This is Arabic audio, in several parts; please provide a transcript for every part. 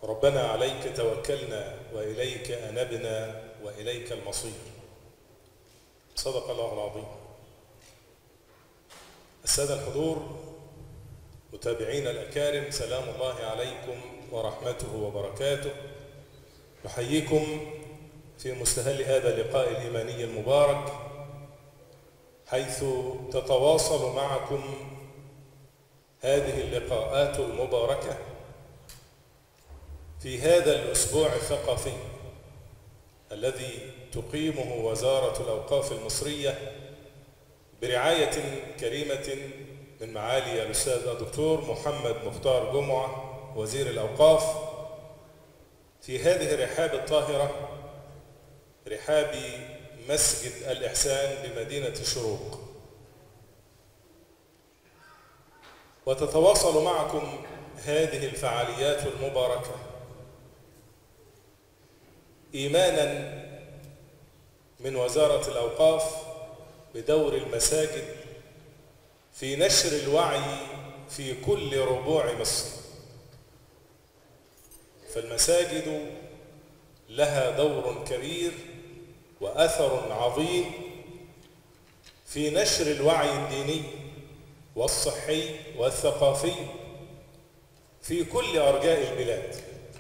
ربنا عليك توكلنا وإليك أنبنا وإليك المصير. صدق الله العظيم. السادة الحضور، متابعين الأكارم، سلام الله عليكم ورحمته وبركاته. نحييكم في مستهل هذا اللقاء الإيماني المبارك، حيث تتواصل معكم هذه اللقاءات المباركة في هذا الأسبوع الثقافي الذي تقيمه وزارة الأوقاف المصرية برعاية كريمة من معالي الأستاذ الدكتور محمد مختار جمعة وزير الأوقاف في هذه الرحاب الطاهرة، رحاب مسجد الإحسان بمدينة الشروق. وتتواصل معكم هذه الفعاليات المباركة إيمانا من وزارة الأوقاف بدور المساجد في نشر الوعي في كل ربوع مصر. فالمساجد لها دور كبير وأثر عظيم في نشر الوعي الديني والصحي والثقافي في كل أرجاء البلاد.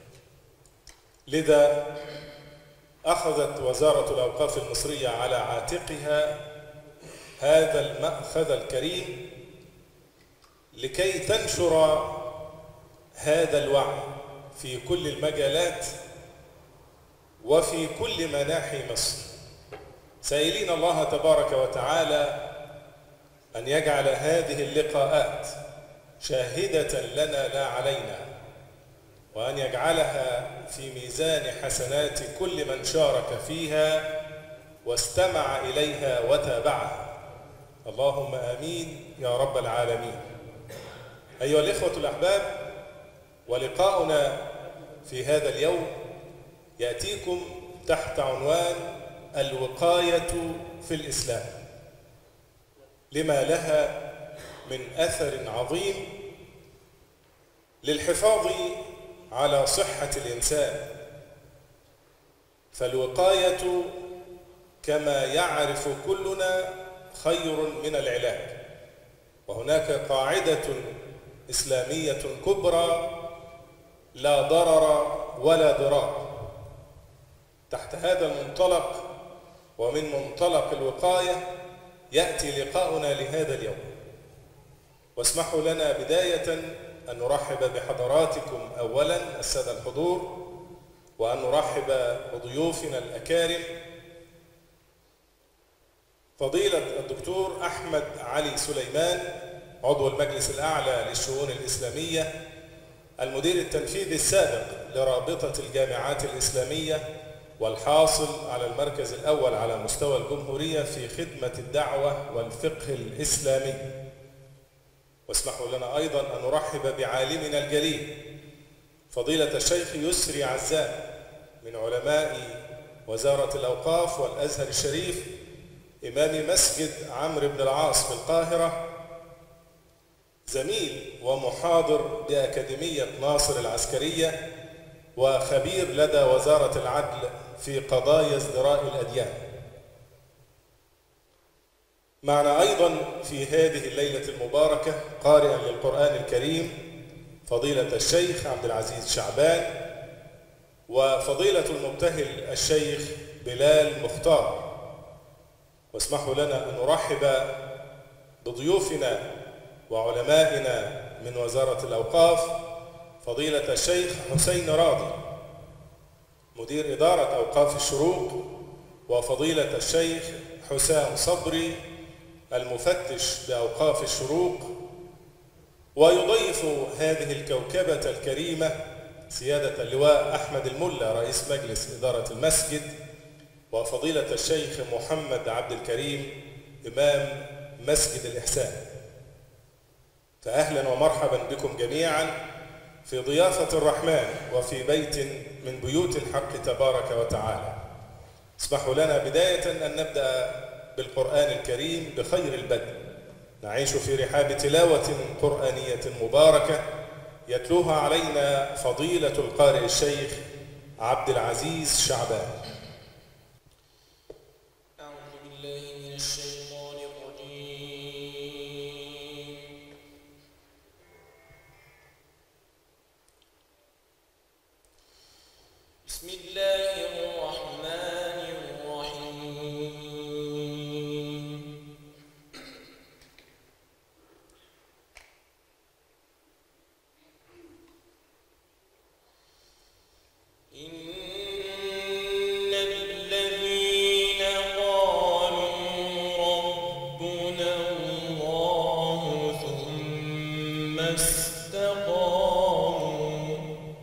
لذا أخذت وزارة الأوقاف المصرية على عاتقها هذا المأخذ الكريم لكي تنشر هذا الوعي في كل المجالات وفي كل مناحي مصر، سائلين الله تبارك وتعالى أن يجعل هذه اللقاءات شاهدة لنا لا علينا، وأن يجعلها في ميزان حسنات كل من شارك فيها واستمع إليها وتابعها. اللهم آمين يا رب العالمين. أيها الإخوة الأحباب، ولقاؤنا في هذا اليوم يأتيكم تحت عنوان الوقاية في الإسلام، لما لها من أثر عظيم للحفاظ على صحة الإنسان. فالوقاية كما يعرف كلنا خير من العلاج، وهناك قاعدة إسلامية كبرى: لا ضرر ولا ضرار. تحت هذا المنطلق ومن منطلق الوقاية يأتي لقاؤنا لهذا اليوم. واسمحوا لنا بداية أن نرحب بحضراتكم أولا السادة الحضور، وأن نرحب بضيوفنا الأكارم فضيلة الدكتور أحمد علي سليمان، عضو المجلس الأعلى للشؤون الإسلامية، المدير التنفيذي السابق لرابطة الجامعات الإسلامية، والحاصل على المركز الأول على مستوى الجمهورية في خدمة الدعوة والفقه الإسلامي. واسمحوا لنا أيضا أن نرحب بعالمنا الجليل فضيلة الشيخ يسري عزام من علماء وزارة الأوقاف والأزهر الشريف، إمام مسجد عمرو بن العاص بالقاهرة، زميل ومحاضر بأكاديمية ناصر العسكرية، وخبير لدى وزارة العدل في قضايا ازدراء الأديان. معنا أيضا في هذه الليلة المباركة قارئا للقرآن الكريم فضيلة الشيخ عبد العزيز شعبان، وفضيلة المبتهل الشيخ بلال مختار. واسمحوا لنا أن نرحب بضيوفنا وعلمائنا من وزارة الأوقاف فضيلة الشيخ حسين راضي مدير إدارة أوقاف الشروق، وفضيلة الشيخ حسام صبري المفتش بأوقاف الشروق. ويضيف هذه الكوكبة الكريمة سيادة اللواء أحمد الملا رئيس مجلس إدارة المسجد، وفضيلة الشيخ محمد عبد الكريم إمام مسجد الإحسان. فأهلا ومرحبا بكم جميعا في ضيافة الرحمن وفي بيت من بيوت الحق تبارك وتعالى. اسمحوا لنا بداية أن نبدأ بالقرآن الكريم بخير البدء. نعيش في رحاب تلاوة قرآنية مباركة يتلوها علينا فضيلة القارئ الشيخ عبد العزيز شعبان. أعوذ بالله من الشيطان الرجيم. بسم الله الرحمن الرحيم. إن الذين قالوا ربنا الله ثم استقاموا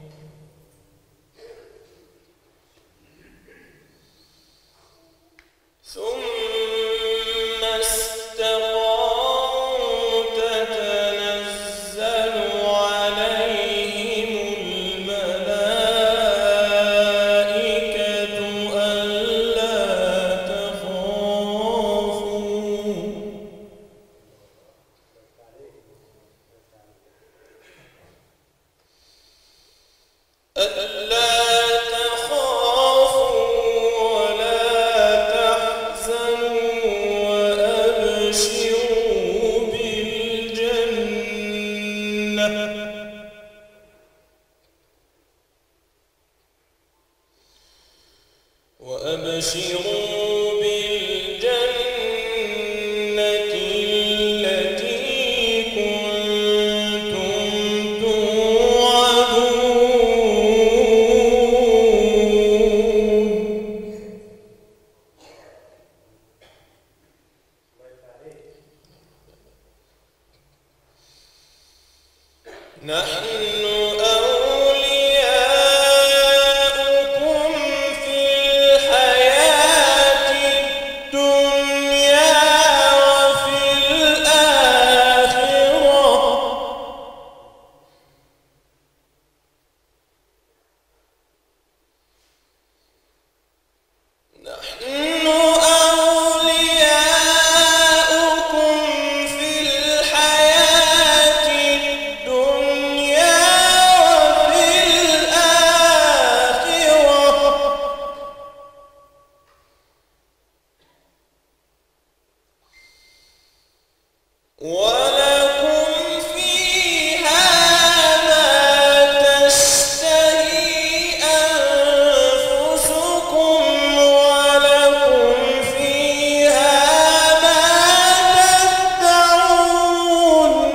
تتنزل عليهم الملائكة ألا تخافوا ولا تحزنوا وأبشروا بالجنة التي كنتم توعدون. نحن أولياؤكم في الحياة الدنيا وفي الآخرة ولكم فيها ما تشتهي أنفسكم ولكم فيها ما تدعون.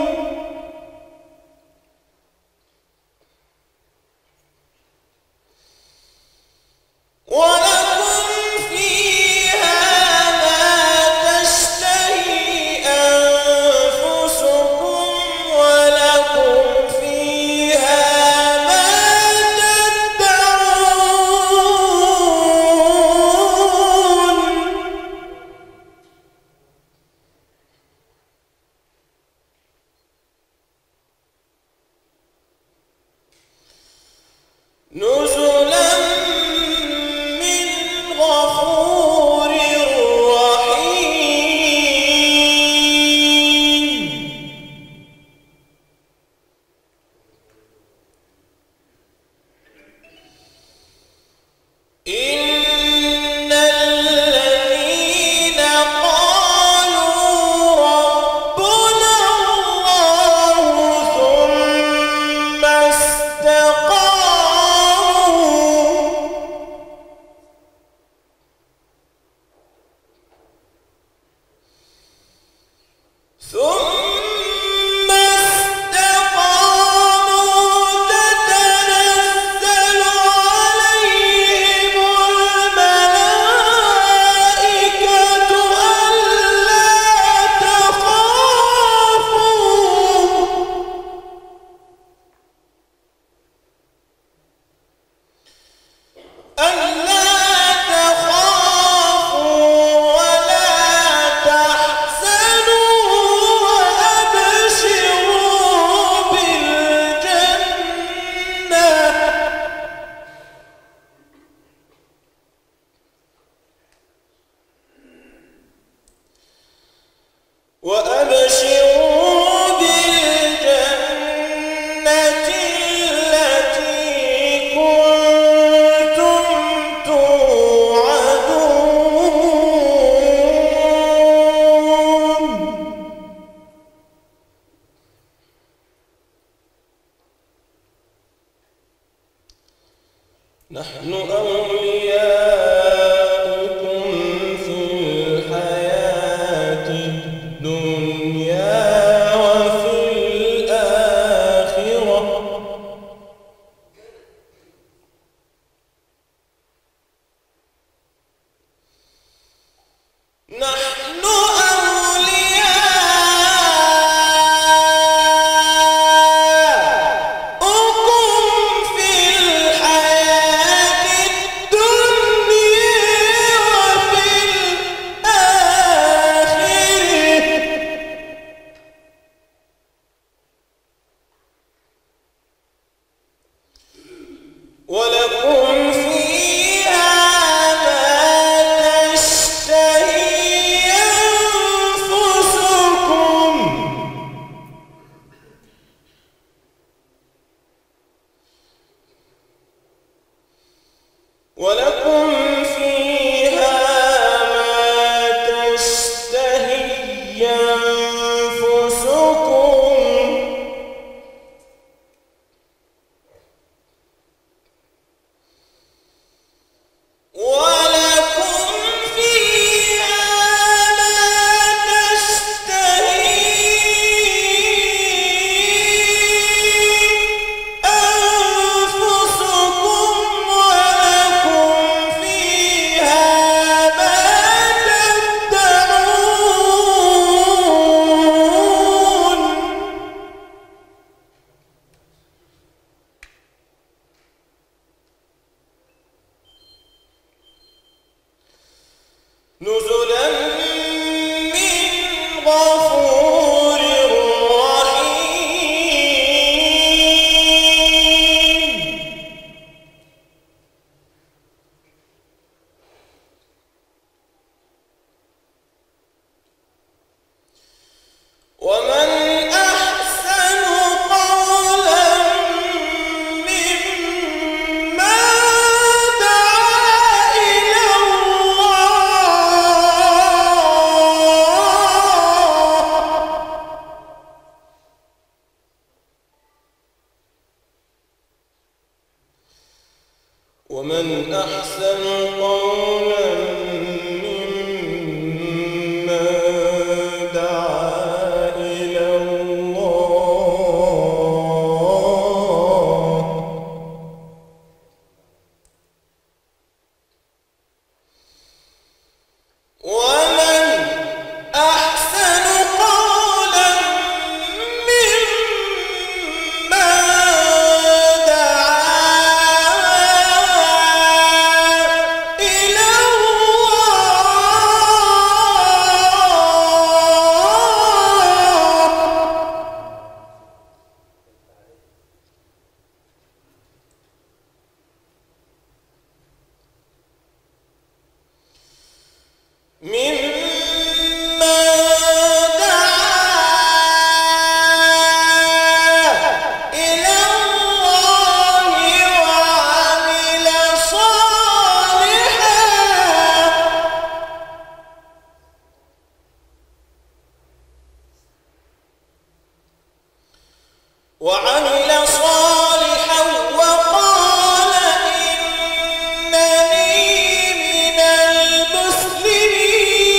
ولكم فيها ما تشتهي أنفسكم ولكم فيها ما تدعون. نزلا من غفور رحيم. إن الذين قالوا ربنا الله ثم استقاموا تتنزل عليهم الملائكة ألا تخافوا ولا تحزنوا وأبشروا بالجنة وأبشروا بالجنة نحن أولياؤكم في الحياة الدنيا وفي الآخرة نحن ولكم فيها ما تشتهي أنفسكم ولكم فيها ما تشتهي أنفسكم نزلا من غفور رحيم ومن أحسن قولا ممن دعا إلى ومن أحسن قولا ممن دعا إلى الله ومن أحسن قولا ممن وعمل صالحا وقال إنني من المسلمين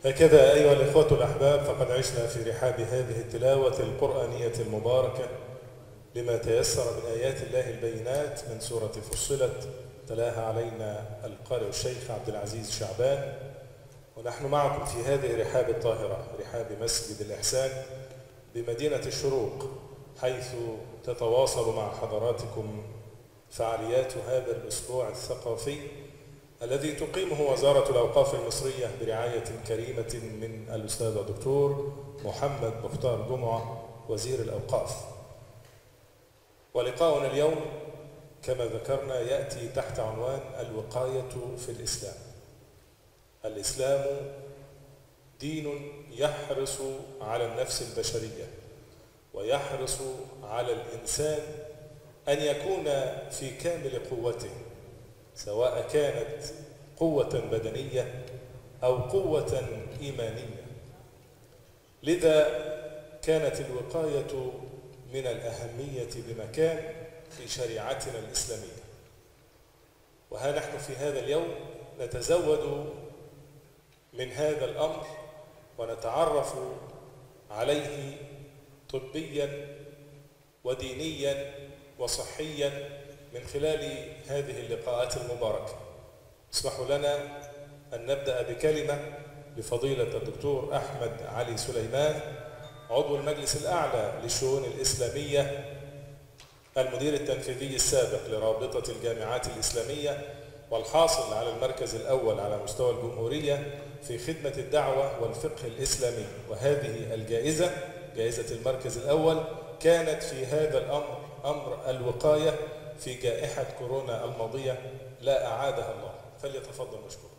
هكذا أيها الإخوة الأحباب فقد عشنا في رحاب هذه التلاوة القرآنية المباركة لما تيسر من آيات الله البينات من سورة فصلت، تلاها علينا القارئ الشيخ عبد العزيز شعبان، ونحن معكم في هذه الرحاب الطاهرة، رحاب مسجد الإحسان بمدينة الشروق، حيث تتواصل مع حضراتكم فعاليات هذا الأسبوع الثقافي الذي تقيمه وزارة الأوقاف المصرية برعاية كريمة من الأستاذ الدكتور محمد مختار جمعة وزير الأوقاف. ولقاؤنا اليوم كما ذكرنا يأتي تحت عنوان الوقاية في الإسلام. الإسلام دين يحرص على النفس البشرية ويحرص على الإنسان أن يكون في كامل قوته، سواء كانت قوة بدنية أو قوة إيمانية. لذا كانت الوقاية من الأهمية بمكان في شريعتنا الإسلامية. وها نحن في هذا اليوم نتزود من هذا الأمر ونتعرف عليه طبيا ودينيا وصحيا من خلال هذه اللقاءات المباركة. اسمحوا لنا أن نبدأ بكلمة لفضيلة الدكتور أحمد علي سليمان، عضو المجلس الأعلى للشؤون الإسلامية، المدير التنفيذي السابق لرابطة الجامعات الإسلامية، والحاصل على المركز الأول على مستوى الجمهورية في خدمة الدعوة والفقه الإسلامي. وهذه الجائزة، جائزة المركز الأول، كانت في هذا الأمر، أمر الوقاية في جائحة كورونا الماضية لا أعادها الله. فليتفضل مشكور.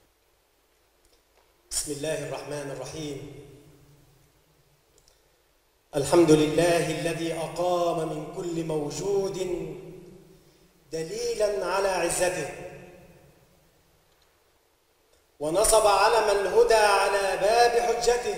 بسم الله الرحمن الرحيم. الحمد لله الذي أقام من كل موجود دليلا على عزته، ونصب علم الهدى على باب حجته.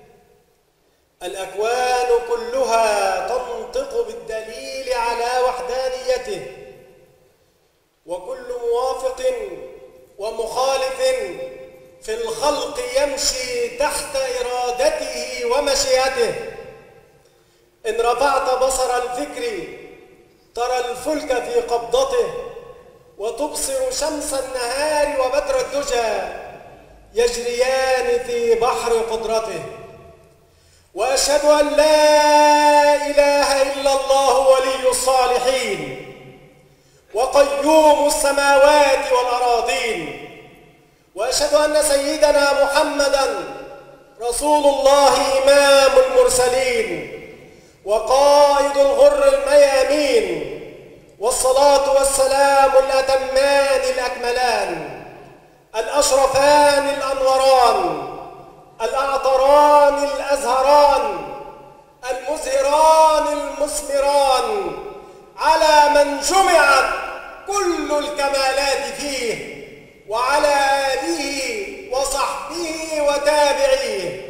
الأكوان كلها تنطق بالدليل على وحدانيته، وكل موافق ومخالف في الخلق يمشي تحت إرادته ومشيئته. إن رفعت بصر الفكر ترى الفلك في قبضته، وتبصر شمس النهار وبدر الدجى يجريان في بحر قدرته. وأشهد أن لا إله إلا الله ولي الصالحين وقيوم السماوات والأراضين. وأشهد أن سيدنا محمدًا رسول الله إمام المرسلين وقائد الغر الميامين، والصلاة والسلام الأتمان الأكملان الأشرفان الأنوران الأعطران الأزهران المزهران المثمران على من جمعت كل الكمالات فيه، وعلى آله وصحبه وتابعيه.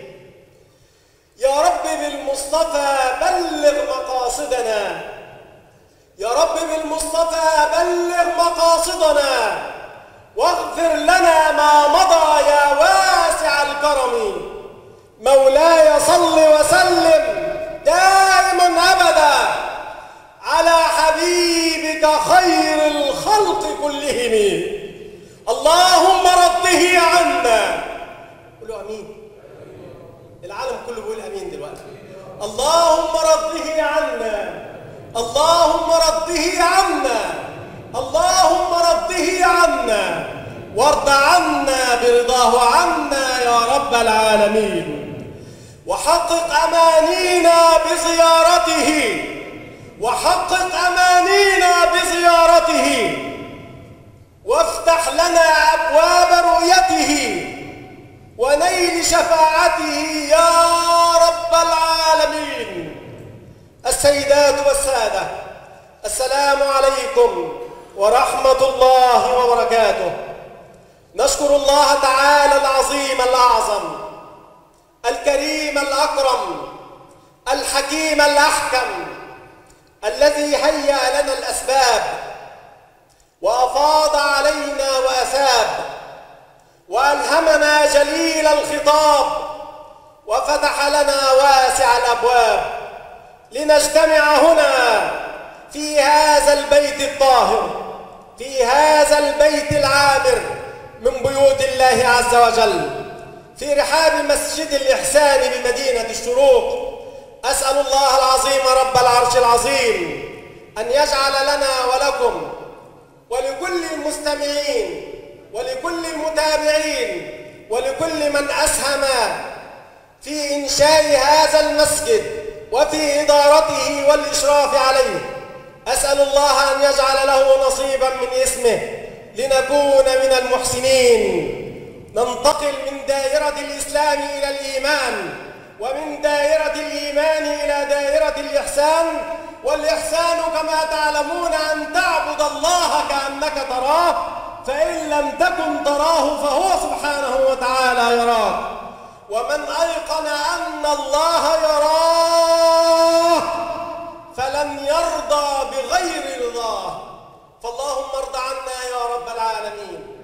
يا رب بالمصطفى بلغ مقاصدنا، يا رب بالمصطفى بلغ مقاصدنا، واغفر لنا ما مضى يا واسع الكرم. مولاي صل وسلم دائما أبدا على حبيبك خير الخلق كلهم. اللهم رضه عنا. قولوا امين. العالم كله بيقول امين دلوقتي. اللهم رضه عنا، اللهم رضه عنا، اللهم رضه عنا، وارض عنا برضاه عنا يا رب العالمين. وحقق امانينا بزيارته، وحقق امانينا بزيارته، وافتح لنا أبواب رؤيته ونيل شفاعته يا رب العالمين. السيدات والسادة، السلام عليكم ورحمة الله وبركاته. نشكر الله تعالى العظيم الأعظم الكريم الأكرم الحكيم الأحكم الذي هيأ لنا الأسباب وأفاض علينا وأثاب، وألهمنا جليل جميل الخطاب وفتح لنا واسع الأبواب لنجتمع هنا في هذا البيت الطاهر، في هذا البيت العامر من بيوت الله عز وجل، في رحاب مسجد الإحسان بمدينة الشروق. أسأل الله العظيم رب العرش العظيم أن يجعل لنا ولكم ولكل المستمعين ولكل المتابعين ولكل من أسهم في إنشاء هذا المسجد وفي إدارته والإشراف عليه، أسأل الله أن يجعل له نصيبا من اسمه لنكون من المحسنين. ننتقل من دائرة الإسلام إلى الإيمان، ومن دائرة الإيمان إلى دائرة الإحسان. والإحسان كما تعلمون أن تعبد الله كأنك تراه، فإن لم تكن تراه فهو سبحانه وتعالى يراك. ومن أيقن أن الله يراه فلن يرضى بغير رضاه، فاللهم ارض عنا يا رب العالمين.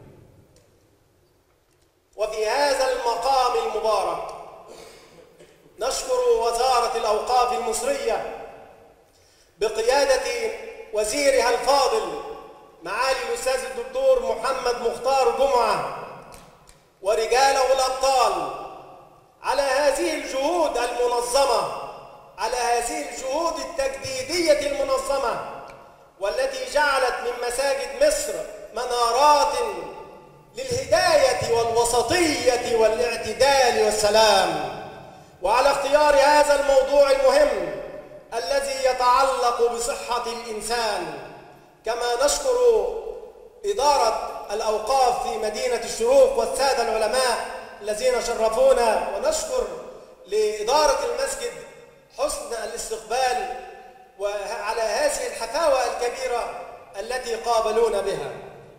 وفي هذا المقام المبارك نشكر وزارة الأوقاف المصرية بقيادة وزيرها الفاضل معالي الأستاذ الدكتور محمد مختار جمعة ورجاله الأبطال على هذه الجهود المنظمة، على هذه الجهود التجديدية المنظمة، والتي جعلت من مساجد مصر منارات للهداية والوسطية والاعتدال والسلام، وعلى اختيار هذا الموضوع المهم الذي يتعلق بصحة الإنسان. كما نشكر إدارة الأوقاف في مدينة الشروق والسادة العلماء الذين شرفونا، ونشكر لإدارة المسجد حسن الاستقبال وعلى هذه الحفاوة الكبيرة التي قابلونا بها.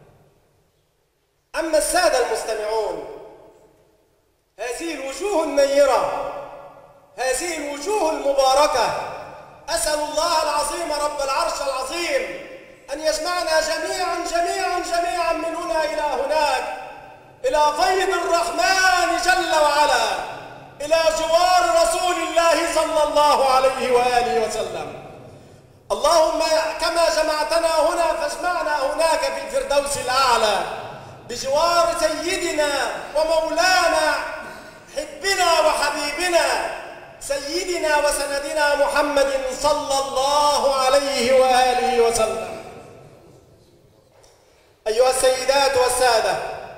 أما السادة المستمعون، هذه الوجوه النيرة، هذه الوجوه المباركة، أسأل الله العظيم رب العرش العظيم أن يجمعنا جميعا من هنا إلى هناك، إلى فيض الرحمن جل وعلا، إلى جوار رسول الله صلى الله عليه وآله وسلم. اللهم كما جمعتنا هنا فاجمعنا هناك في الفردوس الأعلى بجوار سيدنا ومولانا حبنا وحبيبنا سيدنا وسندنا محمد صلى الله عليه وآله وسلم. أيها السيدات والسادة،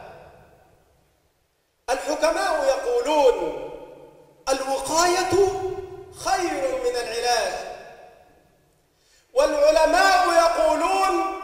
الحكماء يقولون الوقاية خير من العلاج، والعلماء يقولون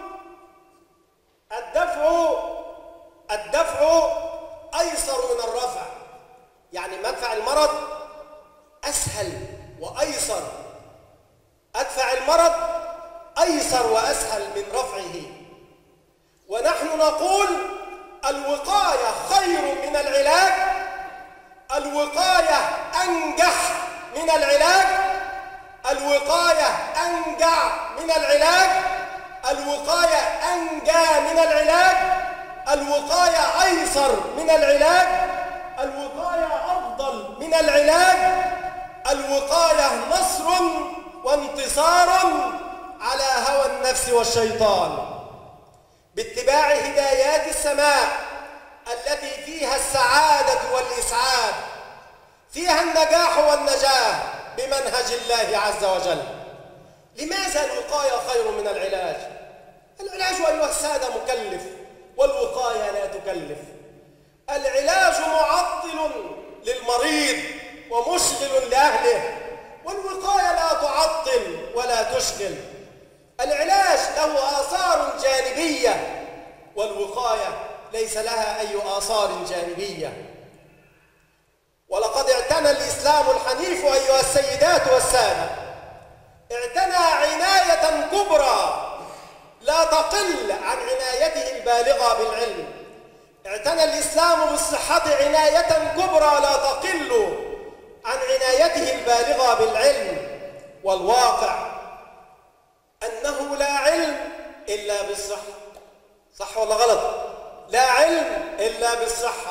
الدفع أيسر من الرفع، يعني مدفع المرض أسهل وأيسر، أدفع المرض أيسر وأسهل من رفعه. ونحن نقول الوقاية خير من العلاج، الوقاية أنجح من العلاج، الوقاية أنجع من العلاج، الوقاية أنجى من العلاج، الوقاية أيسر من العلاج، الوقاية أفضل من العلاج، الوقاية نصر وانتصار على هوى النفس والشيطان باتباع هدايات السماء التي فيها السعادة والإسعاد، فيها النجاح والنجاة بمنهج الله عز وجل. لماذا الوقاية خير من العلاج؟ العلاج أيها السادة مكلف، والوقاية لا تكلف. العلاج معطل للمريض ومشغل لأهله، والوقاية لا تعطل ولا تشغل. العلاج له آثار جانبية، والوقاية ليس لها أي آثار جانبية. ولقد اعتنى الإسلام الحنيف أيها السيدات والسادة، اعتنى عناية كبرى لا تقل عن عنايته البالغة بالعلم. اعتنى الإسلام بالصحة عناية كبرى لا تقل عن عنايته البالغة بالعلم. والواقع أنه لا علم إلا بالصحة، صح ولا غلط؟ لا علم إلا بالصحة،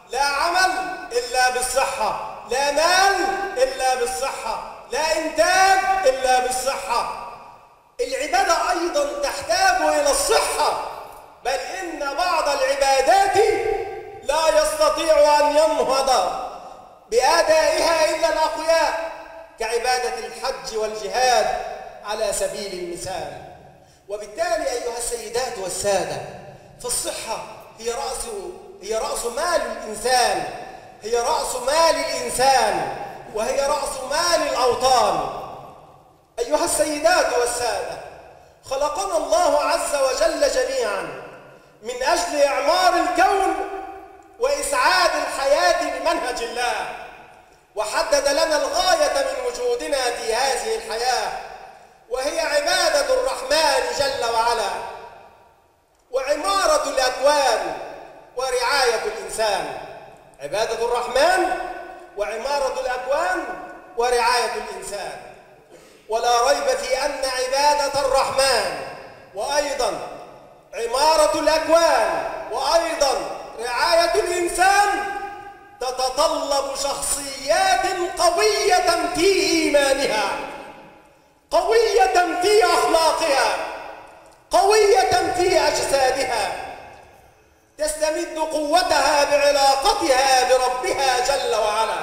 لا عمل إلا بالصحة، لا مال إلا بالصحة، لا إنتاج إلا بالصحة. العبادة أيضا تحتاج إلى الصحة، بل إن بعض العبادات لا يستطيع أن ينهض بأدائها إلا الأقوياء، كعبادة الحج والجهاد على سبيل المثال. وبالتالي أيها السيدات والسادة، فالصحة هي رأس مال الإنسان، هي رأس مال الإنسان، وهي رأس مال الأوطان. أيها السيدات والسادة، خلقنا الله عز وجل جميعا من أجل إعمار الكون وإسعاد الحياة بمنهج الله، وحدد لنا الغاية من وجودنا في هذه الحياة، وهي عبادة الرحمن جل وعلا، وعمارة الأكوان ورعاية الإنسان. عبادة الرحمن وعمارة الأكوان ورعاية الإنسان. ولا ريب في أن عبادة الرحمن وأيضا عمارة الأكوان وأيضا رعاية الإنسان تتطلب شخصيات قوية في إيمانها، قوية في أخلاقها، قوية في أجسادها، تستمد قوتها بعلاقتها بربها جل وعلا.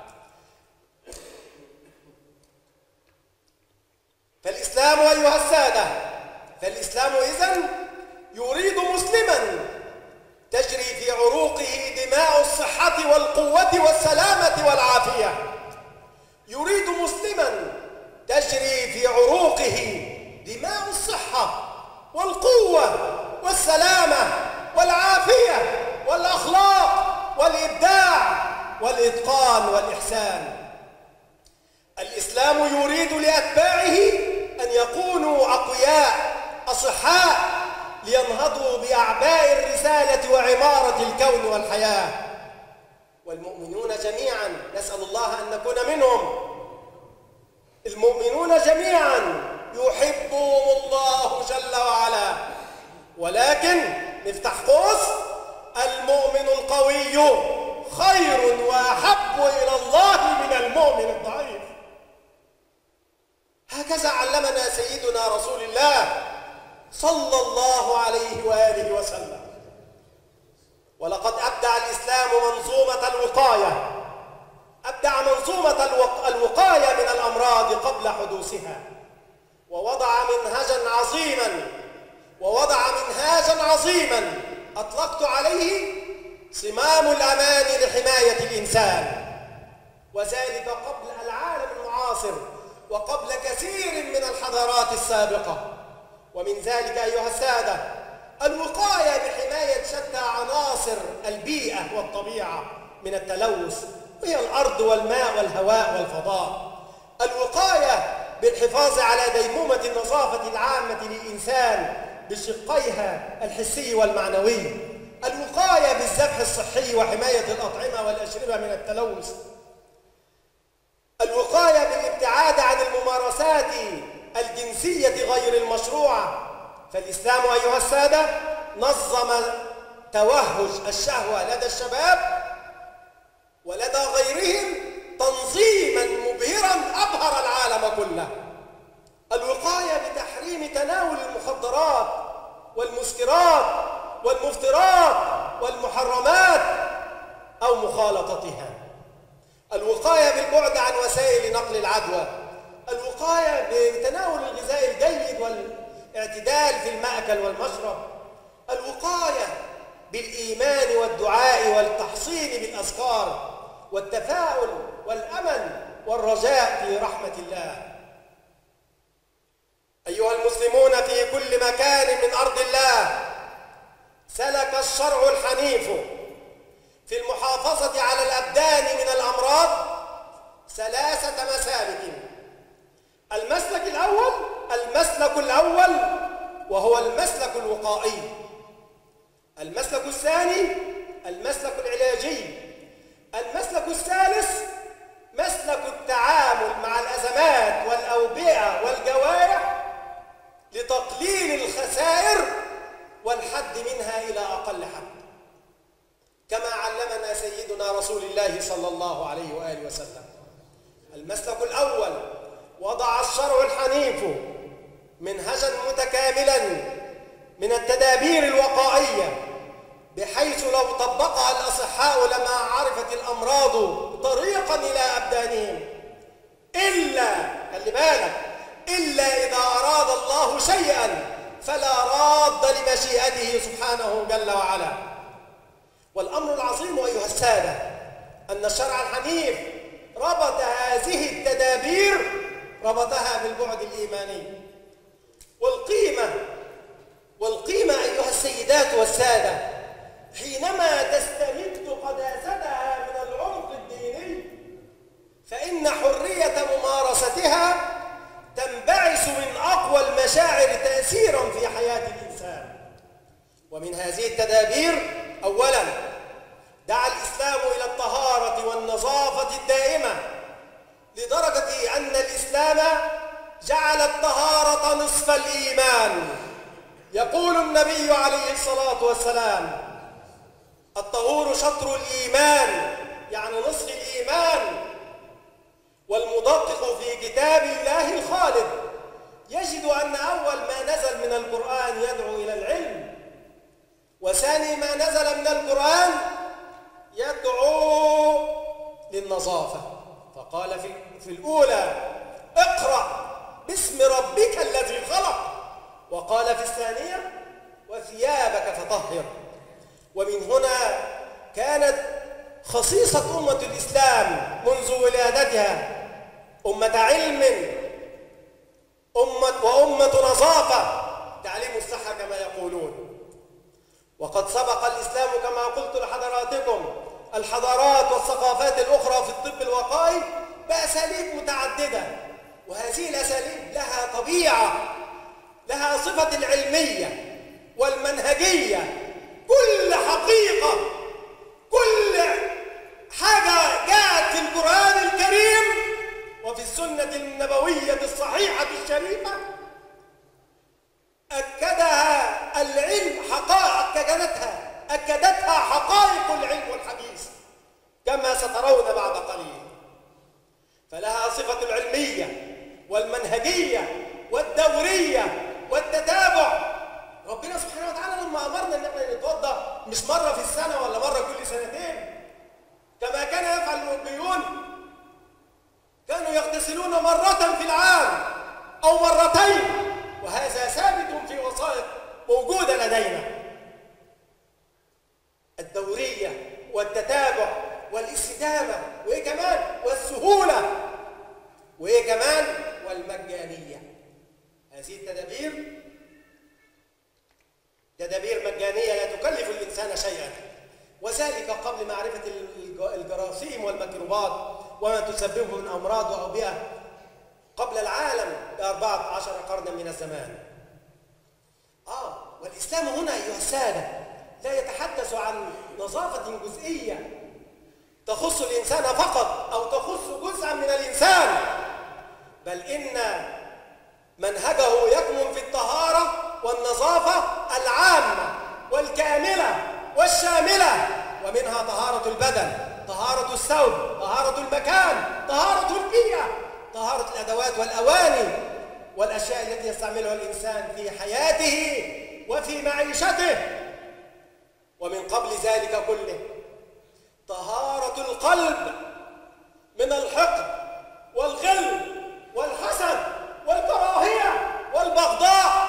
فالإسلام أيها السادة، فالإسلام إذن يريد مسلما تجري في عروقه دماء الصحة والقوة والسلامة والعافية، يريد مسلما تجري في عروقه دماء الصحة والقوة والسلامة والعافية والأخلاق والإبداع والإتقان والإحسان. الإسلام يريد لأتباعه أن يكونوا أقوياء أصحاء لينهضوا بأعباء الرسالة وعمارة الكون والحياة. والمؤمنون جميعا نسأل الله أن نكون منهم. المؤمنون جميعا يحبهم الله جل وعلا، ولكن نفتح قوس: المؤمن القوي خير وأحب إلى الله من المؤمن الضعيف. هكذا علمنا سيدنا رسول الله صلى الله عليه وآله وسلم. ولقد أبدع الإسلام منظومة الوقاية، أبدع منظومة الوقاية من الأمراض قبل حدوثها، ووضع منهاجا عظيما أطلقت عليه صمام الأمان لحماية الإنسان، وذلك قبل العالم المعاصر وقبل كثير من الحضارات السابقة. ومن ذلك أيها السادة الوقاية بحماية شتى عناصر البيئة والطبيعة من التلوث، وهي الأرض والماء والهواء والفضاء. الوقاية بالحفاظ على ديمومة النظافة العامة للإنسان بشقيها الحسي والمعنوي. الوقاية بالذبح الصحي وحماية الأطعمة والأشربة من التلوث. الوقاية بالابتعاد عن الممارسات الجنسية غير المشروعة. فالإسلام أيها السادة نظم توهج الشهوة لدى الشباب ولدى غيرهم تنظيما مبهرا أبهر العالم كله. الوقاية بتحريم تناول المخدرات والمسكرات والمفترات والمحرمات أو مخالطتها. الوقاية بالبعد عن وسائل نقل العدوى. الوقاية بتناول الغذاء الجيد والاعتدال في المأكل والمشرب. الوقاية بالإيمان والدعاء والتحصين بالأذكار والتفاؤل والأمل والرجاء في رحمة الله. أيها المسلمون في كل مكان من أرض الله، سلك الشرع الحنيف في المحافظة على الأبدان من الأمراض 3 مسالك. المسلك الأول وهو المسلك الوقائي. المسلك الثاني المسلك العلاجي. المسلك الثالث مسلك التعامل مع الأزمات والأوبئة والجوارح لتقليل الخسائر والحد منها إلى أقل حد، كما علمنا سيدنا سيدنا رسول الله صلى الله عليه وآله وسلم. المسلك الأول: وضع الشرع الحنيف منهجا متكاملا من التدابير الوقائية، بحيث لو طبقها الأصحاء لما عرفت الأمراض طريقا إلى أبدانهم، إلا خلي بالك، إلا إذا أراد الله شيئا فلا راد لمشيئته سبحانه جل وعلا. والأمر العظيم أيها السادة أن الشرع الحنيف ربط هذه التدابير، ربطها بالبعد الإيماني والقيمة أيها السيدات والسادة، حينما تستمد قداستها من العمق الديني فإن حرية ممارستها تنبعث من أقوى المشاعر تأثيرا في حياة الإنسان. ومن هذه التدابير: أولا، دعا الإسلام إلى الطهارة والنظافة الدائمة، لدرجة أن الإسلام جعل الطهارة نصف الإيمان. يقول النبي عليه الصلاة والسلام: الطهور شطر الإيمان، يعني نصف الإيمان. والمدقق في كتاب الله الخالد يجد أن أول ما نزل من القرآن يدعو إلى العلم، وثاني ما نزل من القرآن يدعو للنظافة. فقال في الأولى: اقرأ باسم ربك الذي خلق، وقال في الثانية: وثيابك فطهر. ومن هنا كانت خصيصة أمة الإسلام منذ ولادتها أمة علم، وأمة نظافة، تعليم الصحة كما يقولون. وقد سبق الإسلام كما قلت لحضراتكم الحضارات والثقافات الأخرى في الطب الوقائي بأساليب متعددة، وهذه الأساليب لها طبيعة، لها صفة العلمية والمنهجية. كل حقيقة، كل حاجة جاءت في القرآن الكريم وفي السنة النبوية الصحيحة الشريفة أكدها العلم، أكدتها حقائق العلم والحديث كما سترون بعد قليل. فلها صفة العلمية والمنهجية والدورية والتتابع. ربنا سبحانه وتعالى لما أمرنا أن احنا نتوضأ مش مرة في السنة ولا مرة كل سنتين كما كان يفعل الأوروبيون، كانوا يغتسلون مرة في العام أو مرتين، وهذا ثابت في وثائق موجودة لدينا. الدورية والتتابع والاستدامة، وإيه كمان؟ والسهولة، وإيه كمان؟ والمجانية. هذه التدابير تدابير مجانية لا تكلف الإنسان شيئا، وذلك قبل معرفة الجراثيم والميكروبات وما تسببه من أمراض وأوبئة قبل العالم ب14 قرنا من الزمان. والإسلام هنا أيها السادة لا يتحدث عن نظافة جزئية تخص الإنسان فقط أو تخص جزءا من الإنسان، بل إن منهجه يكمن في الطهارة والنظافة العامة والكاملة والشاملة، ومنها طهارة البدن، طهارة الثوب، طهارة المكان، طهارة البيئة، طهارة الأدوات والأواني والأشياء التي يستعملها الإنسان في حياته وفي معيشته. ومن قبل ذلك كله طهارة القلب من الحقد والغل والحسد والكراهية والبغضاء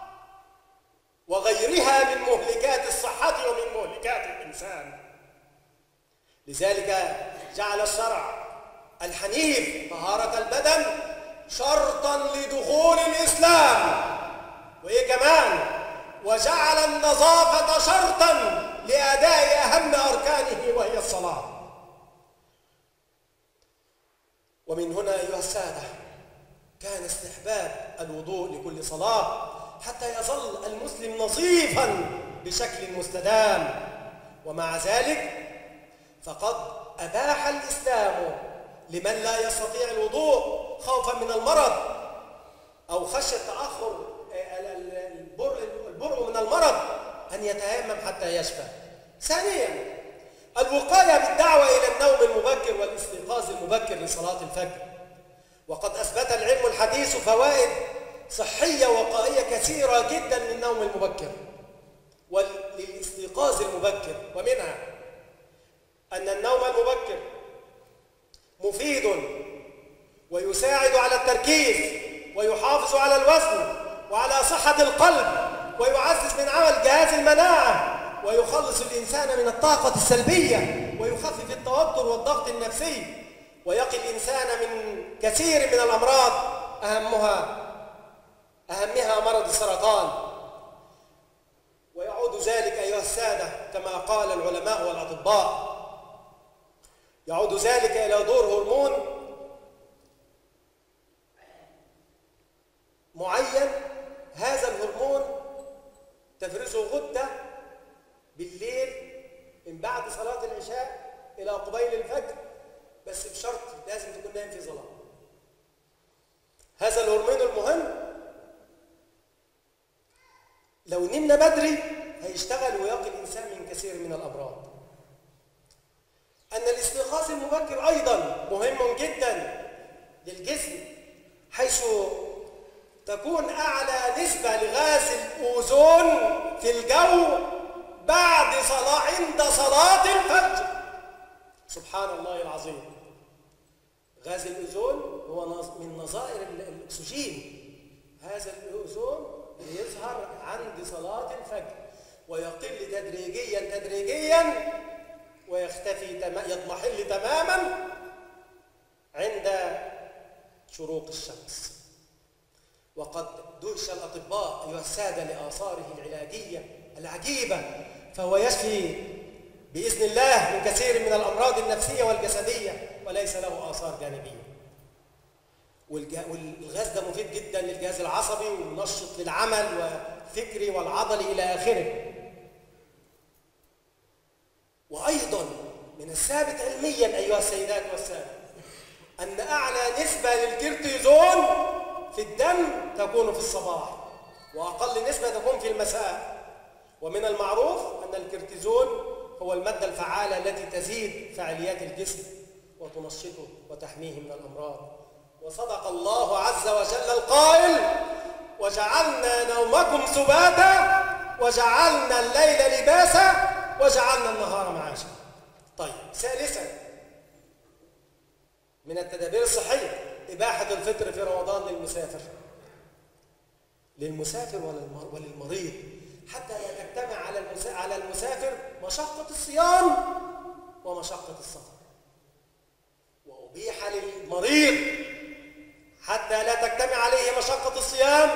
وغيرها من مهلكات الصحة ومن مهلكات الإنسان. لذلك جعل الشرع الحنيف طهارة البدن شرطا لدخول الإسلام، وإيه كمان؟ وجعل النظافة شرطا لأداء أهم أركانه وهي الصلاة. ومن هنا أيها السادة كان استحباب الوضوء لكل صلاة حتى يظل المسلم نظيفا بشكل مستدام. ومع ذلك فقد أباح الإسلام لمن لا يستطيع الوضوء خوفا من المرض أو خشية تأخر البرء من المرض أن يتيمم حتى يشفى. ثانيا الوقاية بالدعوة إلى النوم المبكر والاستيقاظ المبكر لصلاة الفجر. وقد أثبت العلم الحديث فوائد صحية وقائية كثيرة جدا للنوم المبكر وللاستيقاظ المبكر، ومنها أن النوم المبكر مفيد ويساعد على التركيز ويحافظ على الوزن وعلى صحة القلب ويعزز من عمل جهاز المناعة ويخلص الإنسان من الطاقة السلبية ويخفف التوتر والضغط النفسي ويقي الإنسان من كثير من الأمراض أهمها مرض السرطان. ويعود ذلك أيها السادة كما قال العلماء والأطباء، يعود ذلك إلى دور هرمون معين. هذا الهرمون تفرزه غدة بالليل من بعد صلاة العشاء إلى قبيل الفجر، بس بشرط لازم تكون نايم في ظلام. هذا الهرمون المهم لو نمنا بدري هيشتغل ويقي الإنسان من كثير من الأمراض. أن الاستيقاظ المبكر أيضا مهم جدا للجسم، حيث تكون أعلى نسبة لغاز الأوزون في الجو عند صلاة الفجر. سبحان الله العظيم. غاز الأوزون هو من نظائر الأكسجين. هذا الأوزون يظهر عند صلاة الفجر ويقل تدريجيا ويختفي يضمحل تماما عند شروق الشمس. وقد دهش الأطباء أيها السادة لآثاره العلاجية العجيبة، فهو يشفي بإذن الله من كثير من الأمراض النفسية والجسدية وليس له آثار جانبية. والغاز ده مفيد جدا للجهاز العصبي ومنشط للعمل والفكري والعضلي إلى آخره. وأيضا من الثابت علميا أيها السيدات والسادة أن أعلى نسبة للكورتيزون في الدم تكون في الصباح وأقل نسبة تكون في المساء. ومن المعروف أن الكورتيزون هو المادة الفعالة التي تزيد فعاليات الجسم وتنشطه وتحميه من الأمراض. وصدق الله عز وجل القائل: وجعلنا نومكم سباتا وجعلنا الليل لباسا وجعلنا النهار معاشا. طيب، ثالثا من التدابير الصحية إباحة الفطر في رمضان للمسافر وللمريض، حتى لا تجتمع على المسافر مشقة الصيام ومشقة السفر. وأبيح للمريض حتى لا تجتمع عليه مشقة الصيام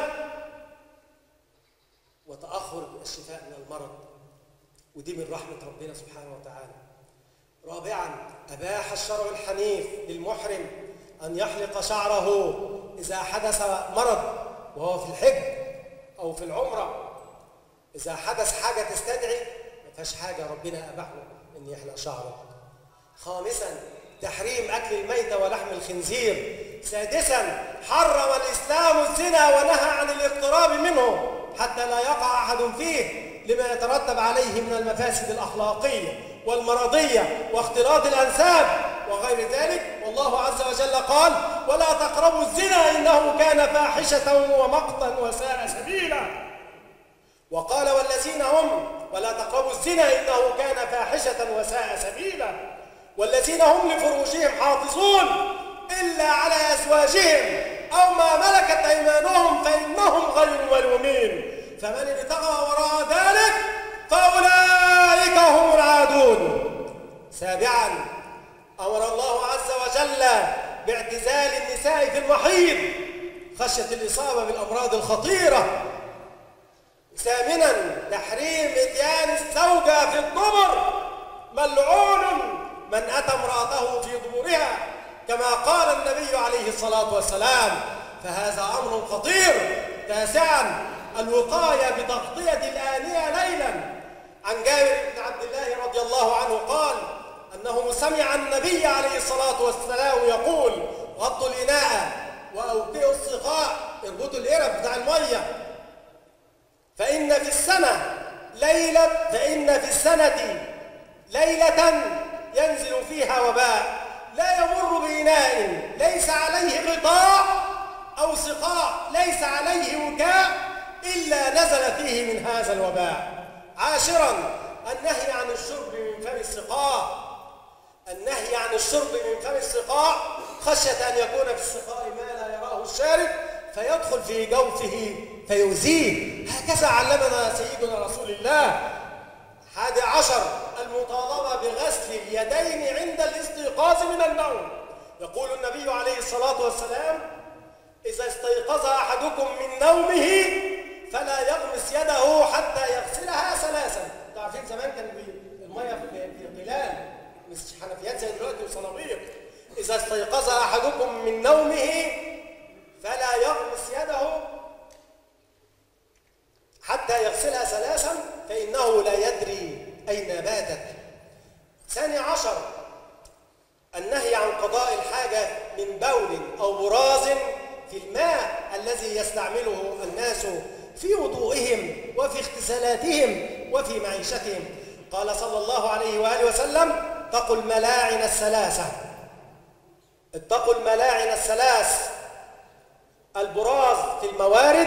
وتأخر الشفاء من المرض، ودي من رحمة ربنا سبحانه وتعالى. رابعا، أباح الشرع الحنيف للمحرم أن يحلق شعره إذا حدث مرض وهو في الحج أو في العمرة. إذا حدث حاجة تستدعي ما فيهاش حاجة، ربنا أباح له أن يحلق شعره. خامسا، تحريم أكل الميتة ولحم الخنزير. سادسا، حرم الإسلام الزنا ونهى عن الاقتراب منه حتى لا يقع أحد فيه لما يترتب عليه من المفاسد الأخلاقية والمرضية واختلاط الأنساب وغير ذلك. والله عز وجل قال: ولا تقربوا الزنا إنه كان فاحشة ومقتا وساء سبيلا. وقال: ولا تقربوا الزنا إنه كان فاحشة وساء سبيلا. والذين هم لفروجهم حافظون إلا على أزواجهم أو ما ملكت أيمانهم فإنهم غير ملومين، فمن ابتغى وراء ذلك فأولئك هم العادون. سابعا، أمر الله عز وجل باعتزال النساء في المحيض خشية الإصابة بالأمراض الخطيرة. ثامنا، تحريم إتيان الزوجة في الدبر، ملعون من أتى امرأته في دبرها كما قال النبي عليه الصلاة والسلام، فهذا أمر خطير. تاسعا، الوقاية بتغطية الآنية ليلا. عن جابر بن عبد الله رضي الله عنه قال أنه سمع النبي عليه الصلاة والسلام يقول: غطوا الإناء وأوقئوا السقاء، اربطوا القرب بتاع المية، فإن في السنة ليلة ينزل فيها وباء لا يمر بإناء ليس عليه غطاء أو سقاء ليس عليه وكاء إلا نزل فيه من هذا الوباء. عاشرا النهي عن الشرب من فم السقاء، النهي عن الشرب من فم السقاء خشية أن يكون في السقاء ما لا يراه الشارب فيدخل في جوفه فيؤذيه. هكذا علمنا سيدنا رسول الله. 11 المطالبة بغسل اليدين عند الاستيقاظ من النوم. يقول النبي عليه الصلاة والسلام: إذا استيقظ أحدكم من نومه فلا يغمس يده حتى يغسلها 3. انتوا عارفين زمان كان المية في قلال مش حنفيات زي دلوقتي وصنابير. إذا استيقظ أحدكم من نومه فلا يغمس يده حتى يغسلها 3 فإنه لا يدري أين باتت. 12 النهي عن قضاء الحاجة من بول أو براز في الماء الذي يستعمله الناس في وضوئهم وفي اغتسالاتهم وفي معيشتهم. قال صلى الله عليه وآله وسلم: اتقوا الملاعن الثلاثة. اتقوا الملاعن الثلاث: البراز في الموارد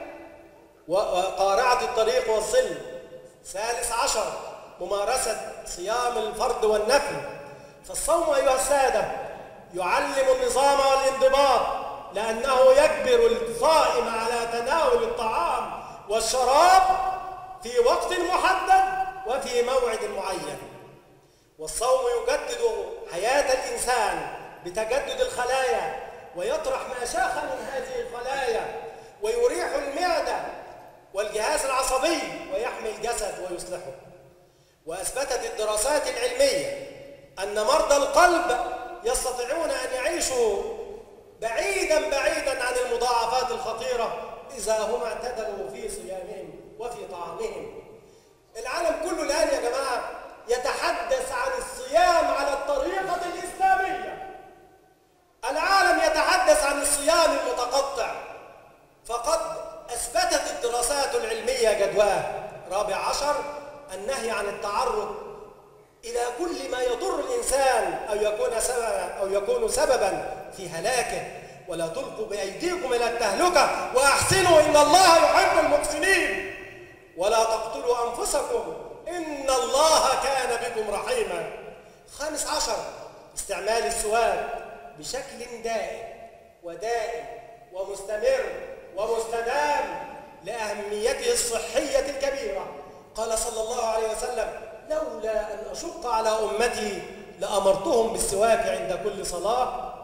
وقارعة الطريق والظل. 13 ممارسة صيام الفرض والنفل. فالصوم أيها السادة يعلم النظام والانضباط لأنه يجبر الصائم على تناول الطعام والشراب في وقت محدد وفي موعد معين. والصوم يجدد حياة الإنسان بتجدد الخلايا ويطرح ما شاخ من هذه الخلايا ويريح المعدة والجهاز العصبي ويحمي الجسد ويصلحه. وأثبتت الدراسات العلمية أن مرضى القلب يستطيعون أن يعيشوا بعيداً عن المضاعفات الخطيرة إذا هم اعتدلوا في صيامهم وفي طعامهم. العالم كله الآن يا جماعة يتحدث عن الصيام على الطريقة الإسلامية. العالم يتحدث عن الصيام المتقطع، فقد أثبتت الدراسات العلمية جدواه. 14 النهي عن التعرض إلى كل ما يضر الإنسان أو يكون سبباً في هلاكه. ولا تلقوا بأيديكم إلى التهلكة وأحسنوا إن الله يحب المحسنين. ولا تقتلوا أنفسكم إن الله كان بكم رحيما. 15 استعمال السواك بشكل دائم ومستمر ومستدام لأهميته الصحية الكبيرة. قال صلى الله عليه وسلم: لولا أن أشق على أمتي لأمرتهم بالسواك عند كل صلاة.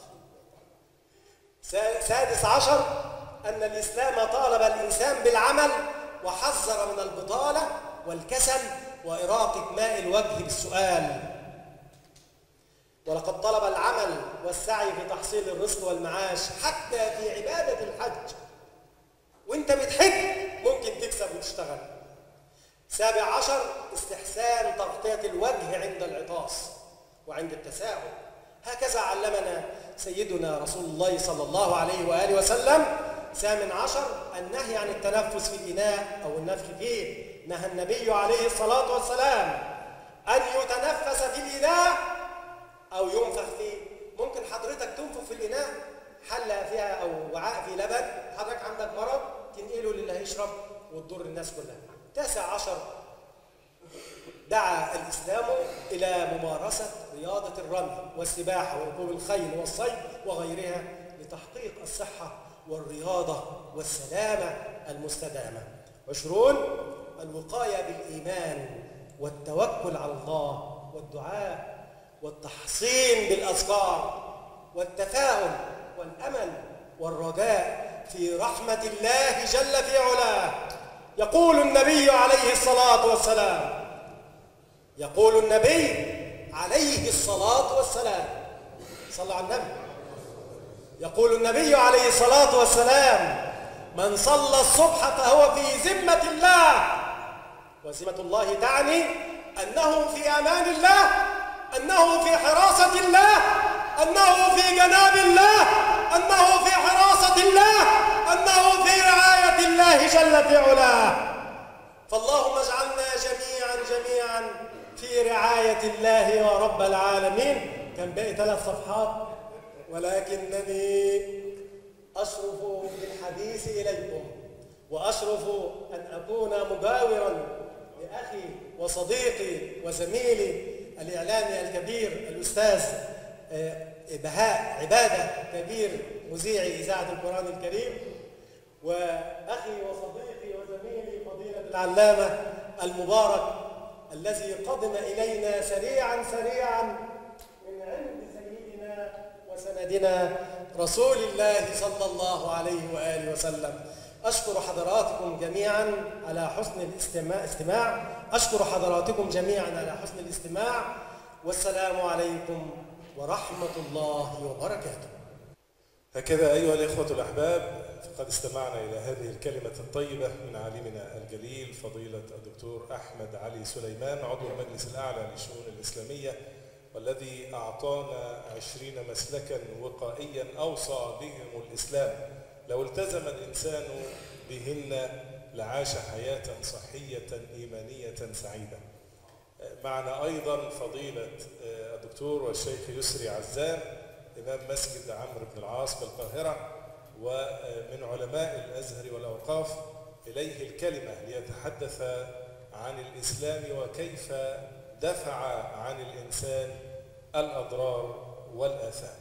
16 أن الإسلام طالب الإنسان بالعمل وحذر من البطالة والكسل وإراقة ماء الوجه بالسؤال. ولقد طلب العمل والسعي في تحصيل الرزق والمعاش حتى في عبادة الحج. وانت بتحج ممكن تكسب وتشتغل. 17 استحسان تغطية الوجه عند العطاس وعند التساؤل. هكذا علمنا سيدنا رسول الله صلى الله عليه وآله وسلم. 18 النهي عن التنفس في الإناء أو النفخ فيه. نهى النبي عليه الصلاة والسلام أن يتنفس في الإناء أو ينفخ فيه. ممكن حضرتك تنفخ في الإناء حلة فيها أو وعاء فيه لبن، حضرتك عندك مرض تنقله للي هيشرب وتضر الناس كلها. 19 دعا الإسلام إلى ممارسة رياضة الرمي والسباحة وركوب الخيل والصيد وغيرها لتحقيق الصحة والرياضة والسلامة المستدامة. 20 الوقاية بالإيمان والتوكل على الله والدعاء والتحصين بالأذكار والتفاؤل والأمل والرجاء في رحمة الله جل في علاه. يقول النبي عليه الصلاة والسلام صلى على النبي. يقول النبي عليه الصلاة والسلام: من صلى الصبح فهو في ذمة الله. وذمة الله تعني أنه في أمان الله، أنه في حراسة الله، أنه في جناب الله، أنه في حراسة الله، أنه في رعاية الله جل في علاه. فاللهم اجعلنا جميعا في رعاية الله يا رب العالمين. كان باقي 3 صفحات، ولكنني أشرف بالحديث إليكم، وأشرف أن أكون مجاورا لأخي وصديقي وزميلي الإعلامي الكبير الأستاذ بهاء عبادة، كبير مذيع إذاعة القرآن الكريم، وأخي وصديقي وزميلي فضيلة العلامة المبارك الذي قدم إلينا سريعا من عند سيدنا وسندنا رسول الله صلى الله عليه وآله وسلم. أشكر حضراتكم جميعا على حسن الاستماع. أشكر حضراتكم جميعا على حسن الاستماع، والسلام عليكم ورحمة الله وبركاته. هكذا أيها الإخوة الأحباب، فقد استمعنا إلى هذه الكلمة الطيبة من عالمنا الجليل فضيلة الدكتور أحمد علي سليمان، عضو المجلس الأعلى للشؤون الإسلامية، والذي أعطانا 20 مسلكا وقائيا أوصى بهم الإسلام لو التزم الإنسان بهن لعاش حياة صحية إيمانية سعيدة. معنا أيضا فضيلة الدكتور والشيخ يسري عزام، إمام مسجد عمرو بن العاص بالقاهرة ومن علماء الأزهر والأوقاف، إليه الكلمة ليتحدث عن الإسلام وكيف دفع عن الإنسان الأضرار والآثام.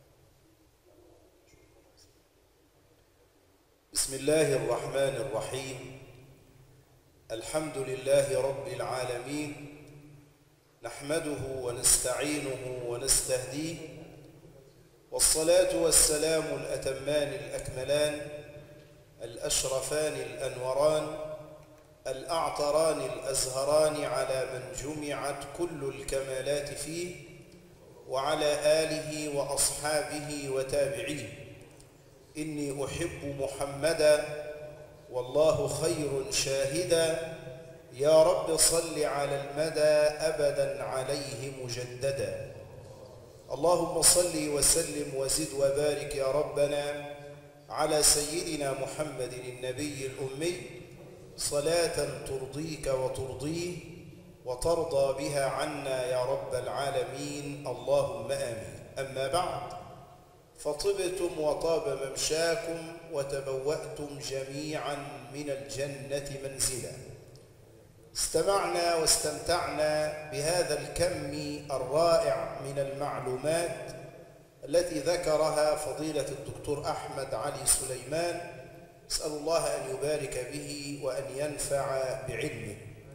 بسم الله الرحمن الرحيم. الحمد لله رب العالمين، نحمده ونستعينه ونستهديه، والصلاة والسلام الأتمان الأكملان الأشرفان الأنوران الأعطران الأزهران على من جمعت كل الكمالات فيه، وعلى آله وأصحابه وتابعيه. إني أحب محمدا والله خير شاهدا، يا رب صل على المدى أبدا عليه مجددا. اللهم صل وسلم وزد وبارك يا ربنا على سيدنا محمد النبي الأمي، صلاة ترضيك وترضيه وترضى بها عنا يا رب العالمين، اللهم آمين. أما بعد، فطبتم وطاب ممشاكم وتبوأتم جميعا من الجنة منزلا. استمعنا واستمتعنا بهذا الكم الرائع من المعلومات التي ذكرها فضيلة الدكتور أحمد علي سليمان، أسأل الله أن يبارك به وأن ينفع بعلمه.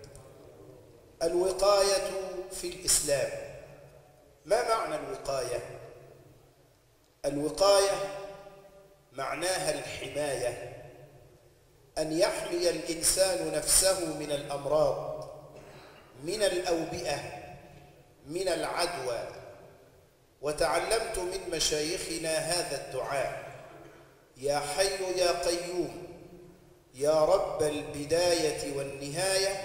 الوقاية في الإسلام. ما معنى الوقاية؟ الوقاية معناها الحماية، أن يحمي الإنسان نفسه من الأمراض، من الأوبئة، من العدوى. وتعلمت من مشايخنا هذا الدعاء: يا حي يا قيوم، يا رب البداية والنهاية،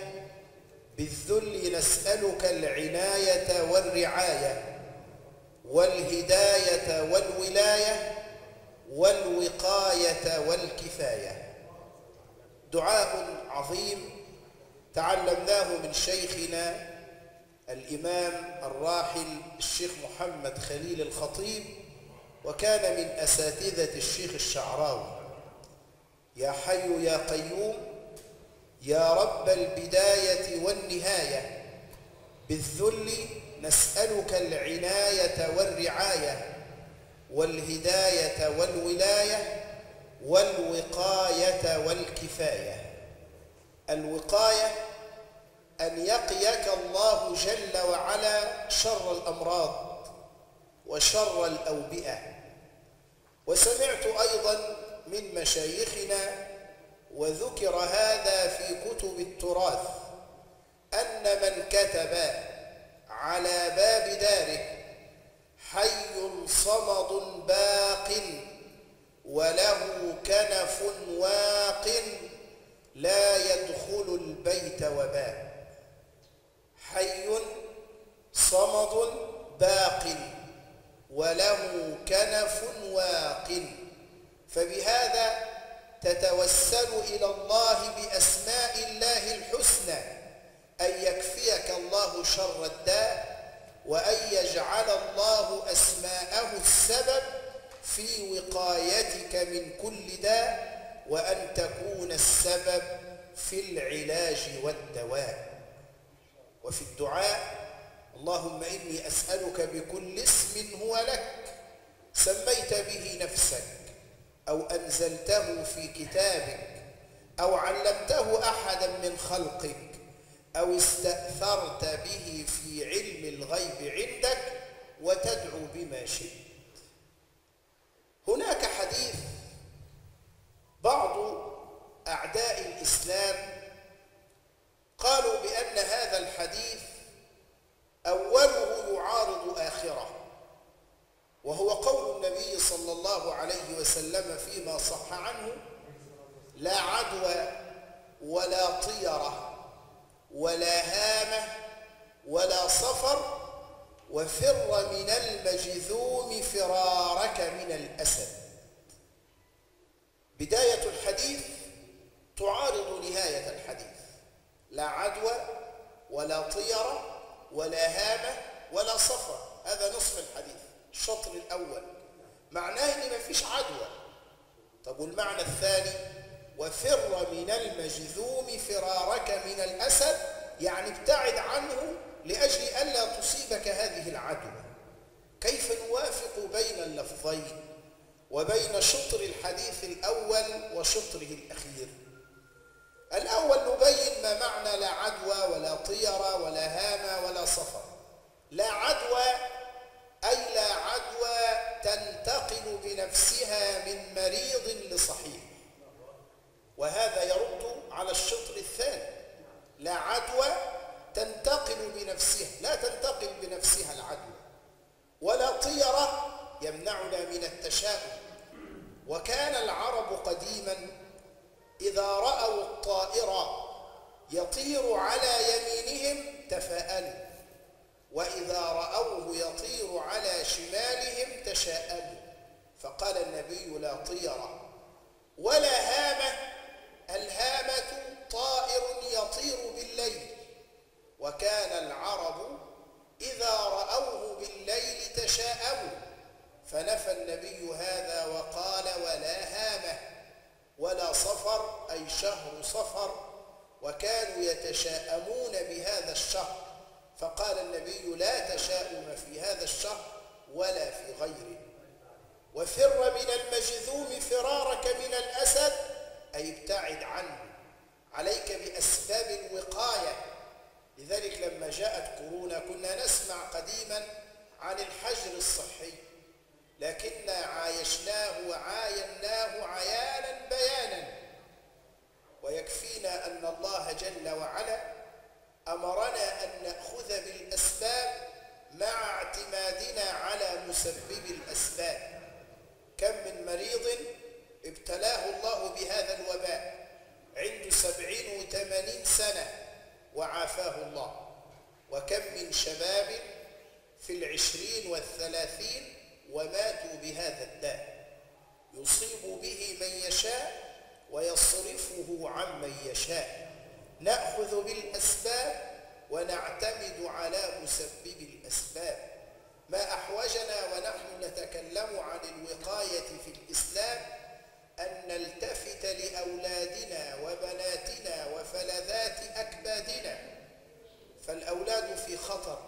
بالذل نسألك العناية والرعاية والهداية والولاية والوقاية والكفاية. دعاء عظيم تعلمناه من شيخنا الإمام الراحل الشيخ محمد خليل الخطيب، وكان من أساتذة الشيخ الشعراوي: يا حي يا قيوم، يا رب البداية والنهاية، بالذل نسألك العناية والرعاية والهداية والولاية والوقاية والكفاية. الوقاية أن يقيك الله جل وعلا شر الأمراض وشر الأوبئة. وسمعت أيضا من مشايخنا وذكر هذا في كتب التراث أن من كتب على باب داره حي صمد باق وله كنف واق لا يدخل البيت وباء. حي صمد باق وله كنف واق. فبهذا تتوسل إلى الله بأسماء الله الحسنى أن يكفيك الله شر الداء، وأن يجعل الله أسماءه السبب في وقايتك من كل داء، وأن تكون السبب في العلاج والدواء. وفي الدعاء: اللهم إني أسألك بكل اسم هو لك سميت به نفسك أو أنزلته في كتابك أو علمته أحدا من خلقك أو استأثرت به في علم الغيب عندك وتدعو بما شئت. هناك حديث بعض أعداء الإسلام قالوا بأن هذا الحديث أوله يعارض آخره، وهو قول النبي صلى الله عليه وسلم فيما صح عنه: لا عدوى ولا طيرة ولا هامة ولا صفر، وفر من المجذوم فرارك من الأسد. بداية الحديث تعارض نهاية الحديث: لا عدوى ولا طيرة ولا هامة ولا صفر. هذا نصف الحديث، الشطر الأول معناه إن ما فيش عدوى. طب والمعنى الثاني: وفر من المجذوم فرارك من الأسد، يعني ابتعد عنه لأجل ألا تصيبك هذه العدوى. كيف نوافق بين اللفظين وبين شطر الحديث الأول وشطره الأخير؟ الأول نبين ما معنى لا عدوى ولا طيرة ولا هامة ولا صفر. لا عدوى أي لا عدوى تنتقل بنفسها من مريض لصحيح، وهذا يرد على الشطر الثاني: لا عدوى تنتقل بنفسها، لا تنتقل بنفسها العدوى. ولا طيرة يمنعنا من التشاؤم. وكان العرب قديما إذا رأوا الطائر يطير على يمينهم تفاءلوا، وإذا رأوه يطير على شمالهم تشاءموا. فقال النبي: لا طيرة ولا هامة. الهامة طائر يطير بالليل، وكان العرب إذا رأوه بالليل تشاءموا، فنفى النبي هذا وقال: ولا هامة ولا صفر، أي شهر صفر، وكانوا يتشاءمون بهذا الشهر، فقال النبي: لا تشاؤم في هذا الشهر ولا في غيره. وفر من المجذوم فرارك من الأسد، أي ابتعد عنه، عليك بأسباب الوقاية. لذلك لما جاءت كورونا كنا نسمع قديما عن الحجر الصحي، لكننا عايشناه وعايناه عيانا بيانا. ويكفينا أن الله جل وعلا أمرنا أن نأخذ بالأسباب مع اعتمادنا على مسبب الأسباب. كم من مريض ابتلاه الله بهذا الوباء عنده 70 و80 سنة وعافاه الله، وكم من شباب في 20 و30 وماتوا بهذا الداء. يصيب به من يشاء ويصرفه عمن يشاء. نأخذ بالأسباب ونعتمد على مسبب الأسباب. ما أحوجنا ونحن نتكلم عن الوقاية في الإسلام أن نلتفت لأولادنا وبناتنا وفلذات أكبادنا، فالأولاد في خطر،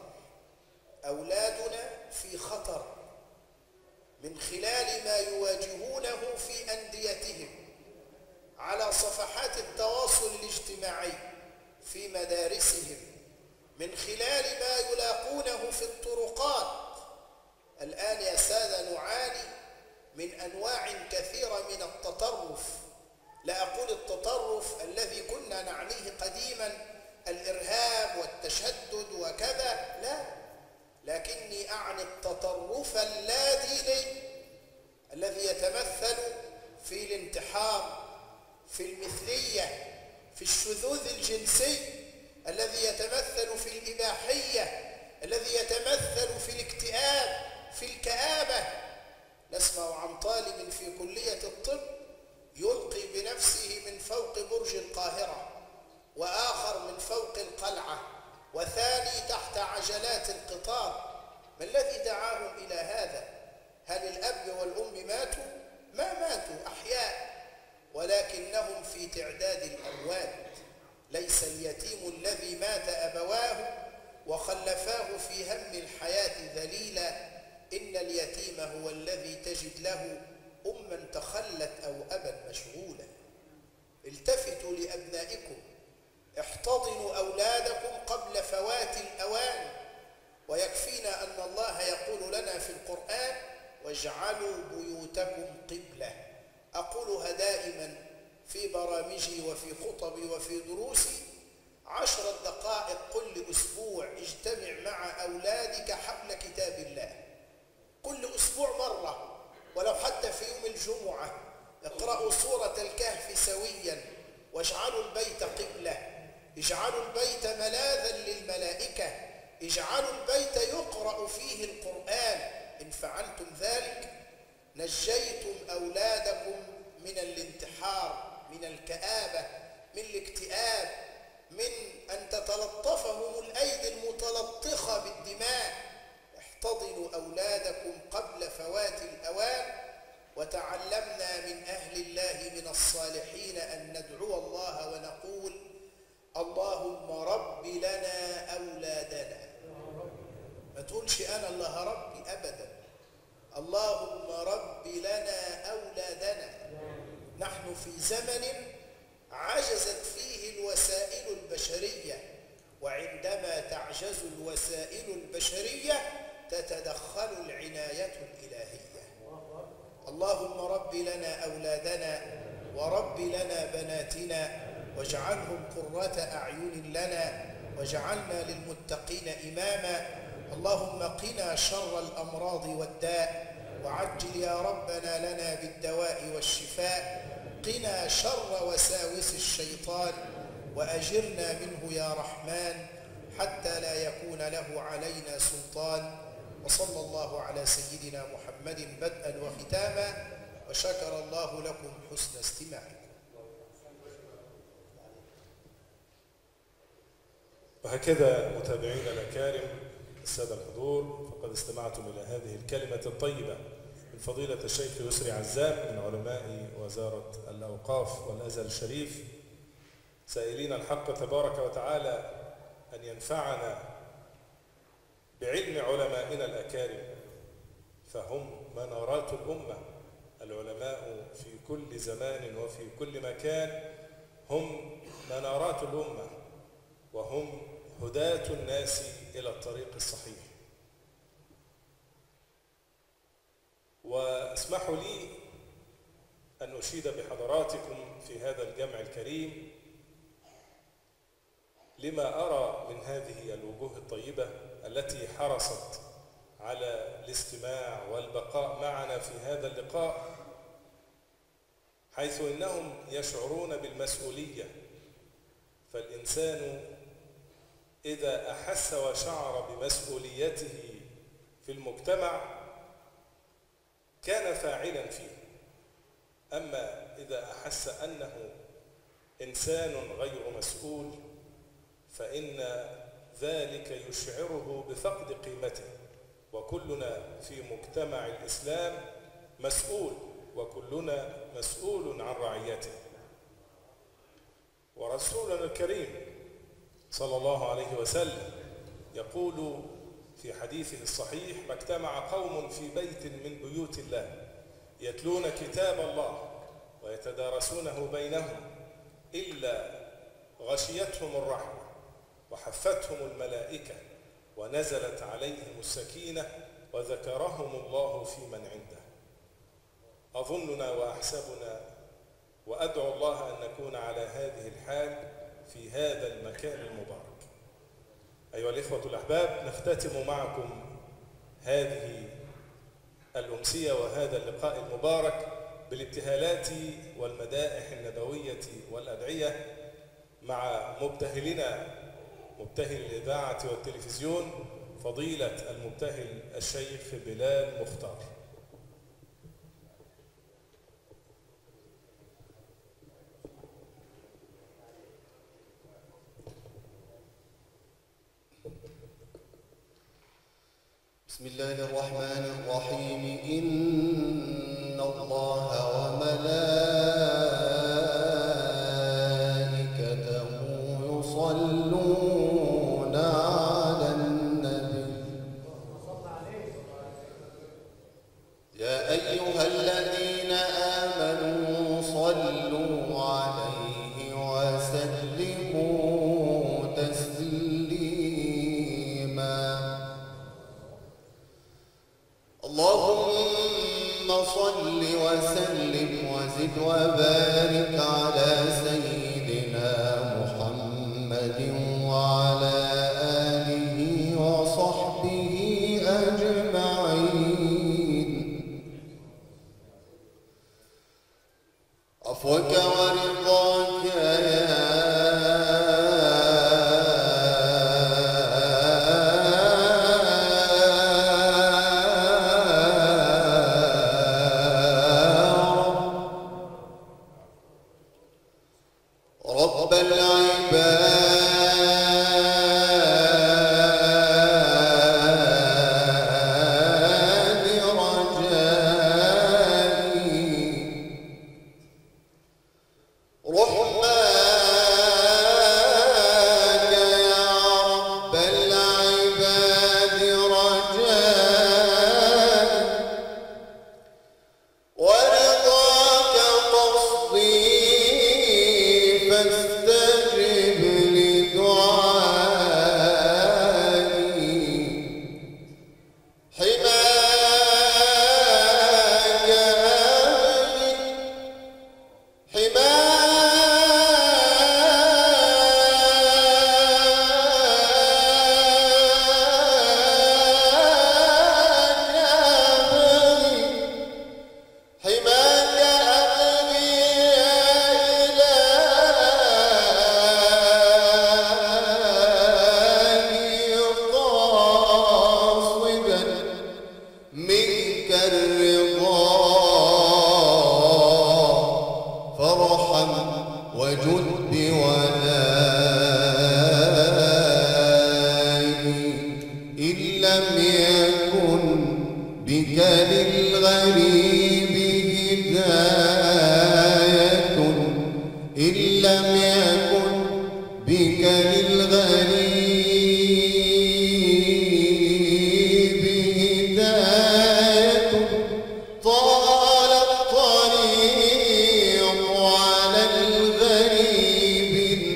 أولادنا في خطر من خلال ما يواجهونه في أنديتهم، على صفحات التواصل الاجتماعي، في مدارسهم، من خلال ما يلاقونه في الطرقات. الآن يا سادة نعاني من أنواع كثيرة من التطرف. لا أقول التطرف الذي كنا نعنيه قديما الإرهاب والتشدد وكذا، لا، لكني أعني التطرف اللاديني الذي يتمثل في الانتحار، في المثلية، في الشذوذ الجنسي، الذي يتمثل في الإباحية، الذي يتمثل في الاكتئاب، في الكآبة. نسمع عن طالب في كلية الطب يلقي بنفسه من فوق برج القاهرة، وآخر من فوق القلعة، هل الأب والأم ماتوا؟ ما ماتوا، أحياء، ولكنهم في تعداد الأموات. ليس اليتيم الذي مات أبواه وخلفاه في هم الحياة ذليلا، إن اليتيم هو الذي تجد له أما تخلت أو أبا مشغولا. التفتوا لأبنائكم، احتضنوا أولادكم قبل فوات الأوان. ويكفينا أن الله يقول لنا في القرآن: واجعلوا بيوتكم قبلة. أقولها دائما في برامجي وفي خطبي وفي دروسي: 10 دقائق كل أسبوع اجتمع مع أولادك حول كتاب الله، كل أسبوع مرة، ولو حتى في يوم الجمعة. اقرأوا سورة الكهف سويا، واجعلوا البيت قبلة، اجعلوا البيت ملاذا للملائكة، اجعلوا البيت يقرأ فيه القرآن. إن فعلتم ذلك نجيتم أولادكم من الانتحار، من الكآبة، من الاكتئاب، من أن تتلطفهم الأيدي المتلطخة بالدماء. احتضنوا أولادكم قبل فوات الأوان. وتعلمنا من أهل الله من الصالحين أن ندعو الله ونقول: اللهم رب لنا أولادنا. ما تقولش أنا اللي هربي أبدا، اللهم رب لنا أولادنا. نحن في زمن عجزت فيه الوسائل البشرية، وعندما تعجز الوسائل البشرية تتدخل العناية الإلهية. اللهم رب لنا أولادنا ورب لنا بناتنا، واجعلهم قرة أعين لنا، واجعلنا للمتقين إماما. اللهم قنا شر الأمراض والداء، وعجل يا ربنا لنا بالدواء والشفاء. قنا شر وساوس الشيطان، وأجرنا منه يا رحمن، حتى لا يكون له علينا سلطان. وصلى الله على سيدنا محمد بدءا وختاما، وشكر الله لكم حسن استماعكم. وهكذا متابعينا الأكارم السادة الحضور، فقد استمعتم إلى هذه الكلمة الطيبة من فضيلة الشيخ يسري عزام من علماء وزارة الأوقاف والأزهر الشريف، سائلين الحق تبارك وتعالى أن ينفعنا بعلم علمائنا الأكارم، فهم منارات الأمة. العلماء في كل زمان وفي كل مكان هم منارات الأمة، وهم هداة الناس إلى الطريق الصحيح. واسمحوا لي أن أشيد بحضراتكم في هذا الجمع الكريم لما أرى من هذه الوجوه الطيبة التي حرصت على الاستماع والبقاء معنا في هذا اللقاء، حيث إنهم يشعرون بالمسؤولية. فالإنسان إذا أحس وشعر بمسؤوليته في المجتمع كان فاعلا فيه. أما إذا أحس أنه إنسان غير مسؤول فإن ذلك يشعره بفقد قيمته. وكلنا في مجتمع الإسلام مسؤول، وكلنا مسؤول عن رعيته. ورسولنا الكريم صلى الله عليه وسلم يقول في حديثه الصحيح: ما اجتمع قوم في بيت من بيوت الله يتلون كتاب الله ويتدارسونه بينهم إلا غشيتهم الرحمة وحفتهم الملائكة ونزلت عليهم السكينة وذكرهم الله في من عنده. أظننا وأحسبنا وأدعو الله أن نكون على هذه الحال في هذا المكان المبارك. أيها الإخوة الأحباب، نختتم معكم هذه الأمسية وهذا اللقاء المبارك بالابتهالات والمدائح النبوية والأدعية مع مبتهلنا مبتهل الإذاعة والتلفزيون فضيلة المبتهل الشيخ بلال مختار. بسم الله الرحمن الرحيم. إن الله وملائكته يصلون على النبي يا أيها الذين آمنوا صلوا عليه وسلموا تسليما. اللهم صل وسلم وزد وبارك على سيدنا محمد وعلى آله وصحبه أجمعين. عفوك ورضاك يا رب العباد رجائي. رحماك يا رب العباد رجائي. ورضاك قصدي فاستجب لدعائي. حماك أهلي حماك أبغي يا إلهي قاصدا منك الرضا. فارحم وجد بولائي. إن لم يكن بك للغريب هداية. إن لم يكن بك للغريب هداية. طال الطريق على الغريب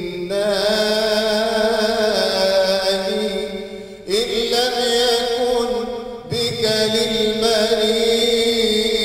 النائي. إن لم يكن بك للمريض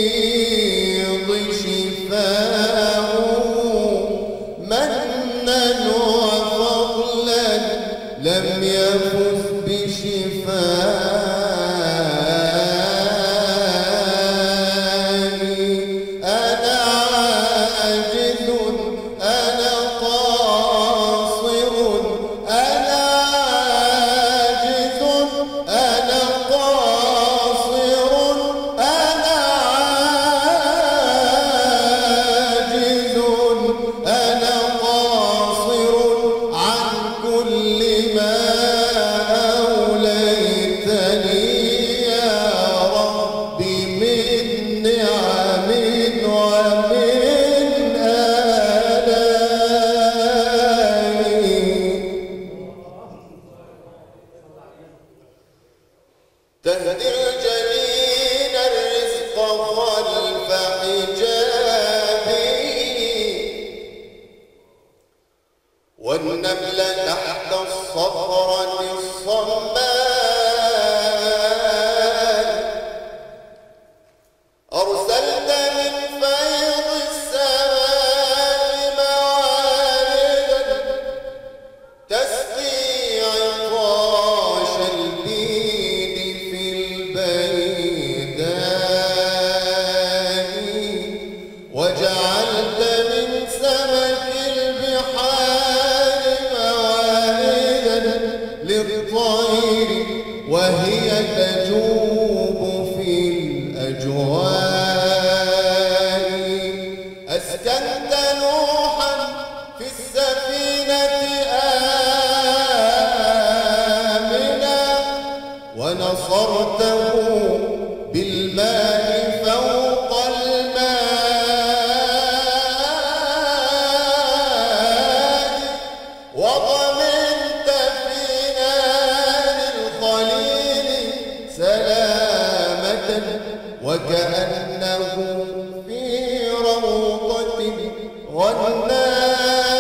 محمدا وكأنه في روضة غنى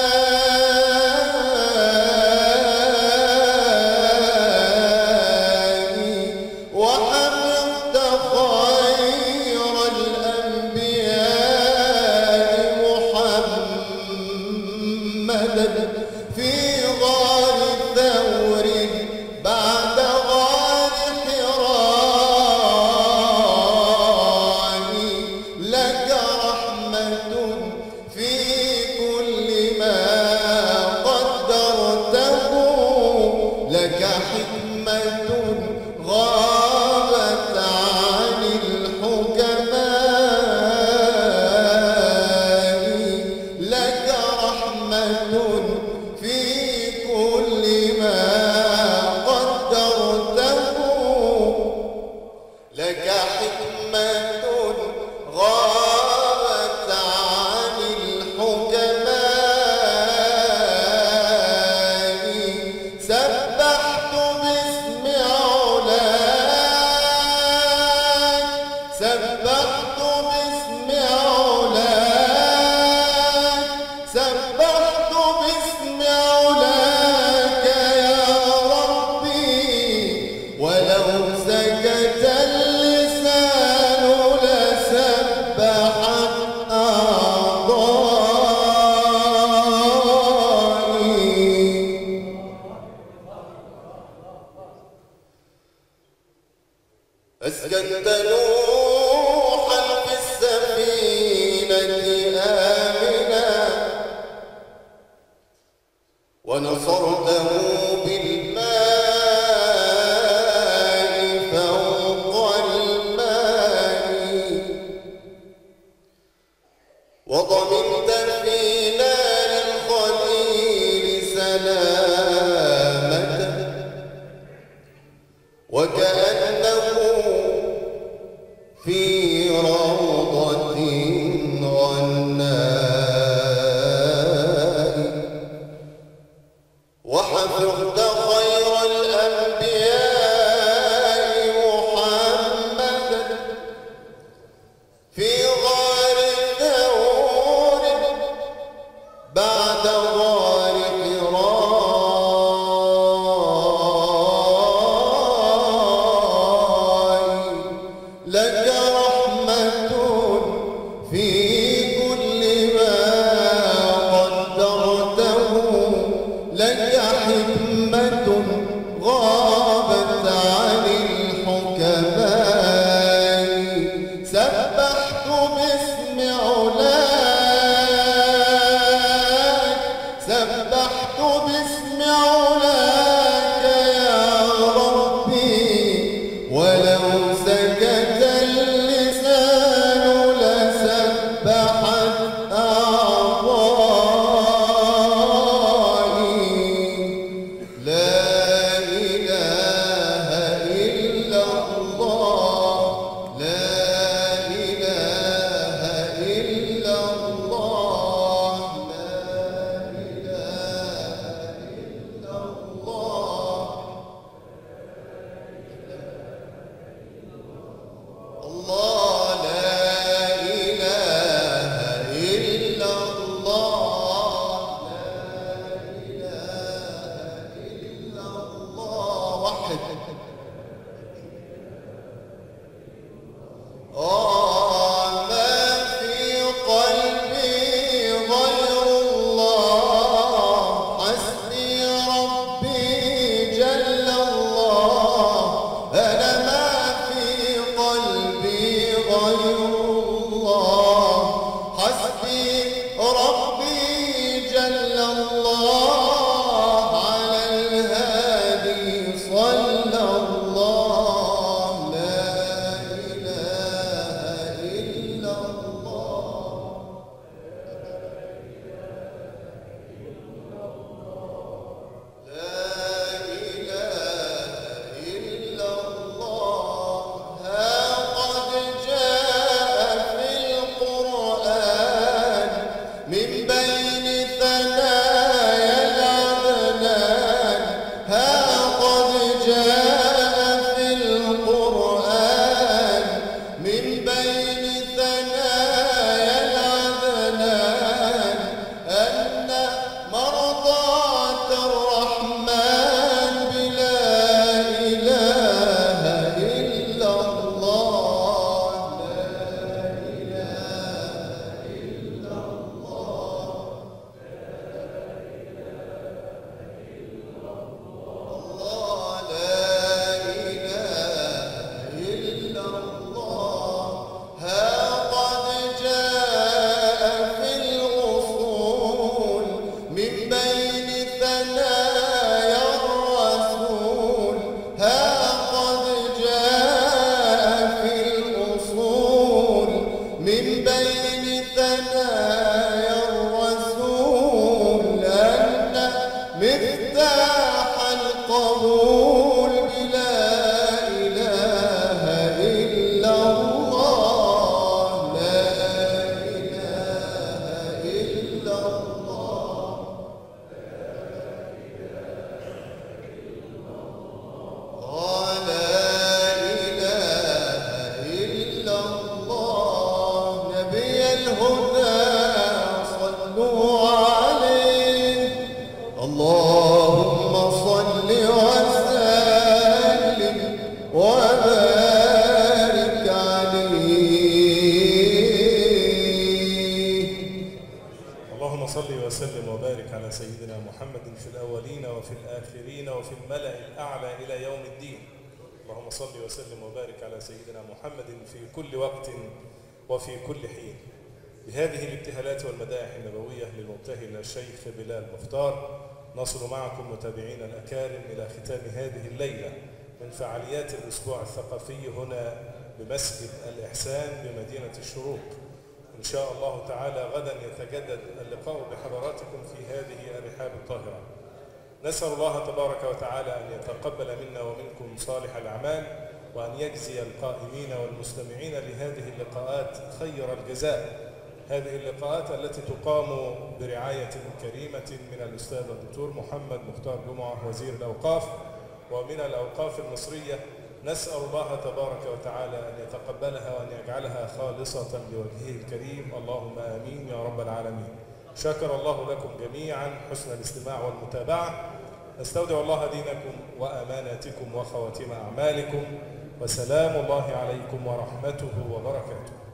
وحمدت خير الأنبياء محمدا في غار ثور بعد غار حراء لك رحمة في كل ما قدرته لك حكمة غابت عن الحكماء لك رحمة في كل ما قدرته لك حكمة غابت عن الحكماء سبحت باسم علاك سبحت باسم علاك سبحت باسم علاك يا ربي ولو سكت اللسان لسبحت أعضائي أسكنت نوحا في السفينة آمنا ونصرته بالماء فوق الماء وضمنت في نار الخليل سلامة وكأنه في روضة غناء وحفظت خير الأنبياء محمدا في غار ثور بعد غار حراء لك رحمة في كل ما قدرته لك حكمة غابت عن الحكماء سبحت باسم علاك سبحت باسم علاك يا ربي ولو سكت اللسان لسبحت أعضائي لا إله إلا الله لا إله إلا الله لا إله إلا الله الله لا إله إلا الله لا إله إلا الله وحد ما في قلبي غير الله حسبي ربي جل الله أنا ما في قلبي على سيدنا محمد في الأولين وفي الآخرين وفي الملأ الأعلى إلى يوم الدين. اللهم صل وسلم وبارك على سيدنا محمد في كل وقت وفي كل حين. بهذه الابتهالات والمدائح النبوية للمبتهل الشيخ بلال مختار نصل معكم متابعين الأكارم إلى ختام هذه الليلة من فعاليات الأسبوع الثقافي هنا بمسجد الإحسان بمدينة الشروق. إن شاء الله تعالى غدا يتجدد اللقاء بحضراتكم في هذه الرحاب الطاهرة. نسأل الله تبارك وتعالى أن يتقبل منا ومنكم صالح الأعمال، وأن يجزي القائمين والمستمعين لهذه اللقاءات خير الجزاء. هذه اللقاءات التي تقام برعاية كريمة من الأستاذ الدكتور محمد مختار جمعة وزير الأوقاف ومن الأوقاف المصرية. نسأل الله تبارك وتعالى أن يتقبلها وأن يجعلها خالصة لوجهه الكريم، اللهم آمين يا رب العالمين. شكر الله لكم جميعا حسن الاستماع والمتابعة. نستودع الله دينكم وأماناتكم وخواتم أعمالكم، وسلام الله عليكم ورحمته وبركاته.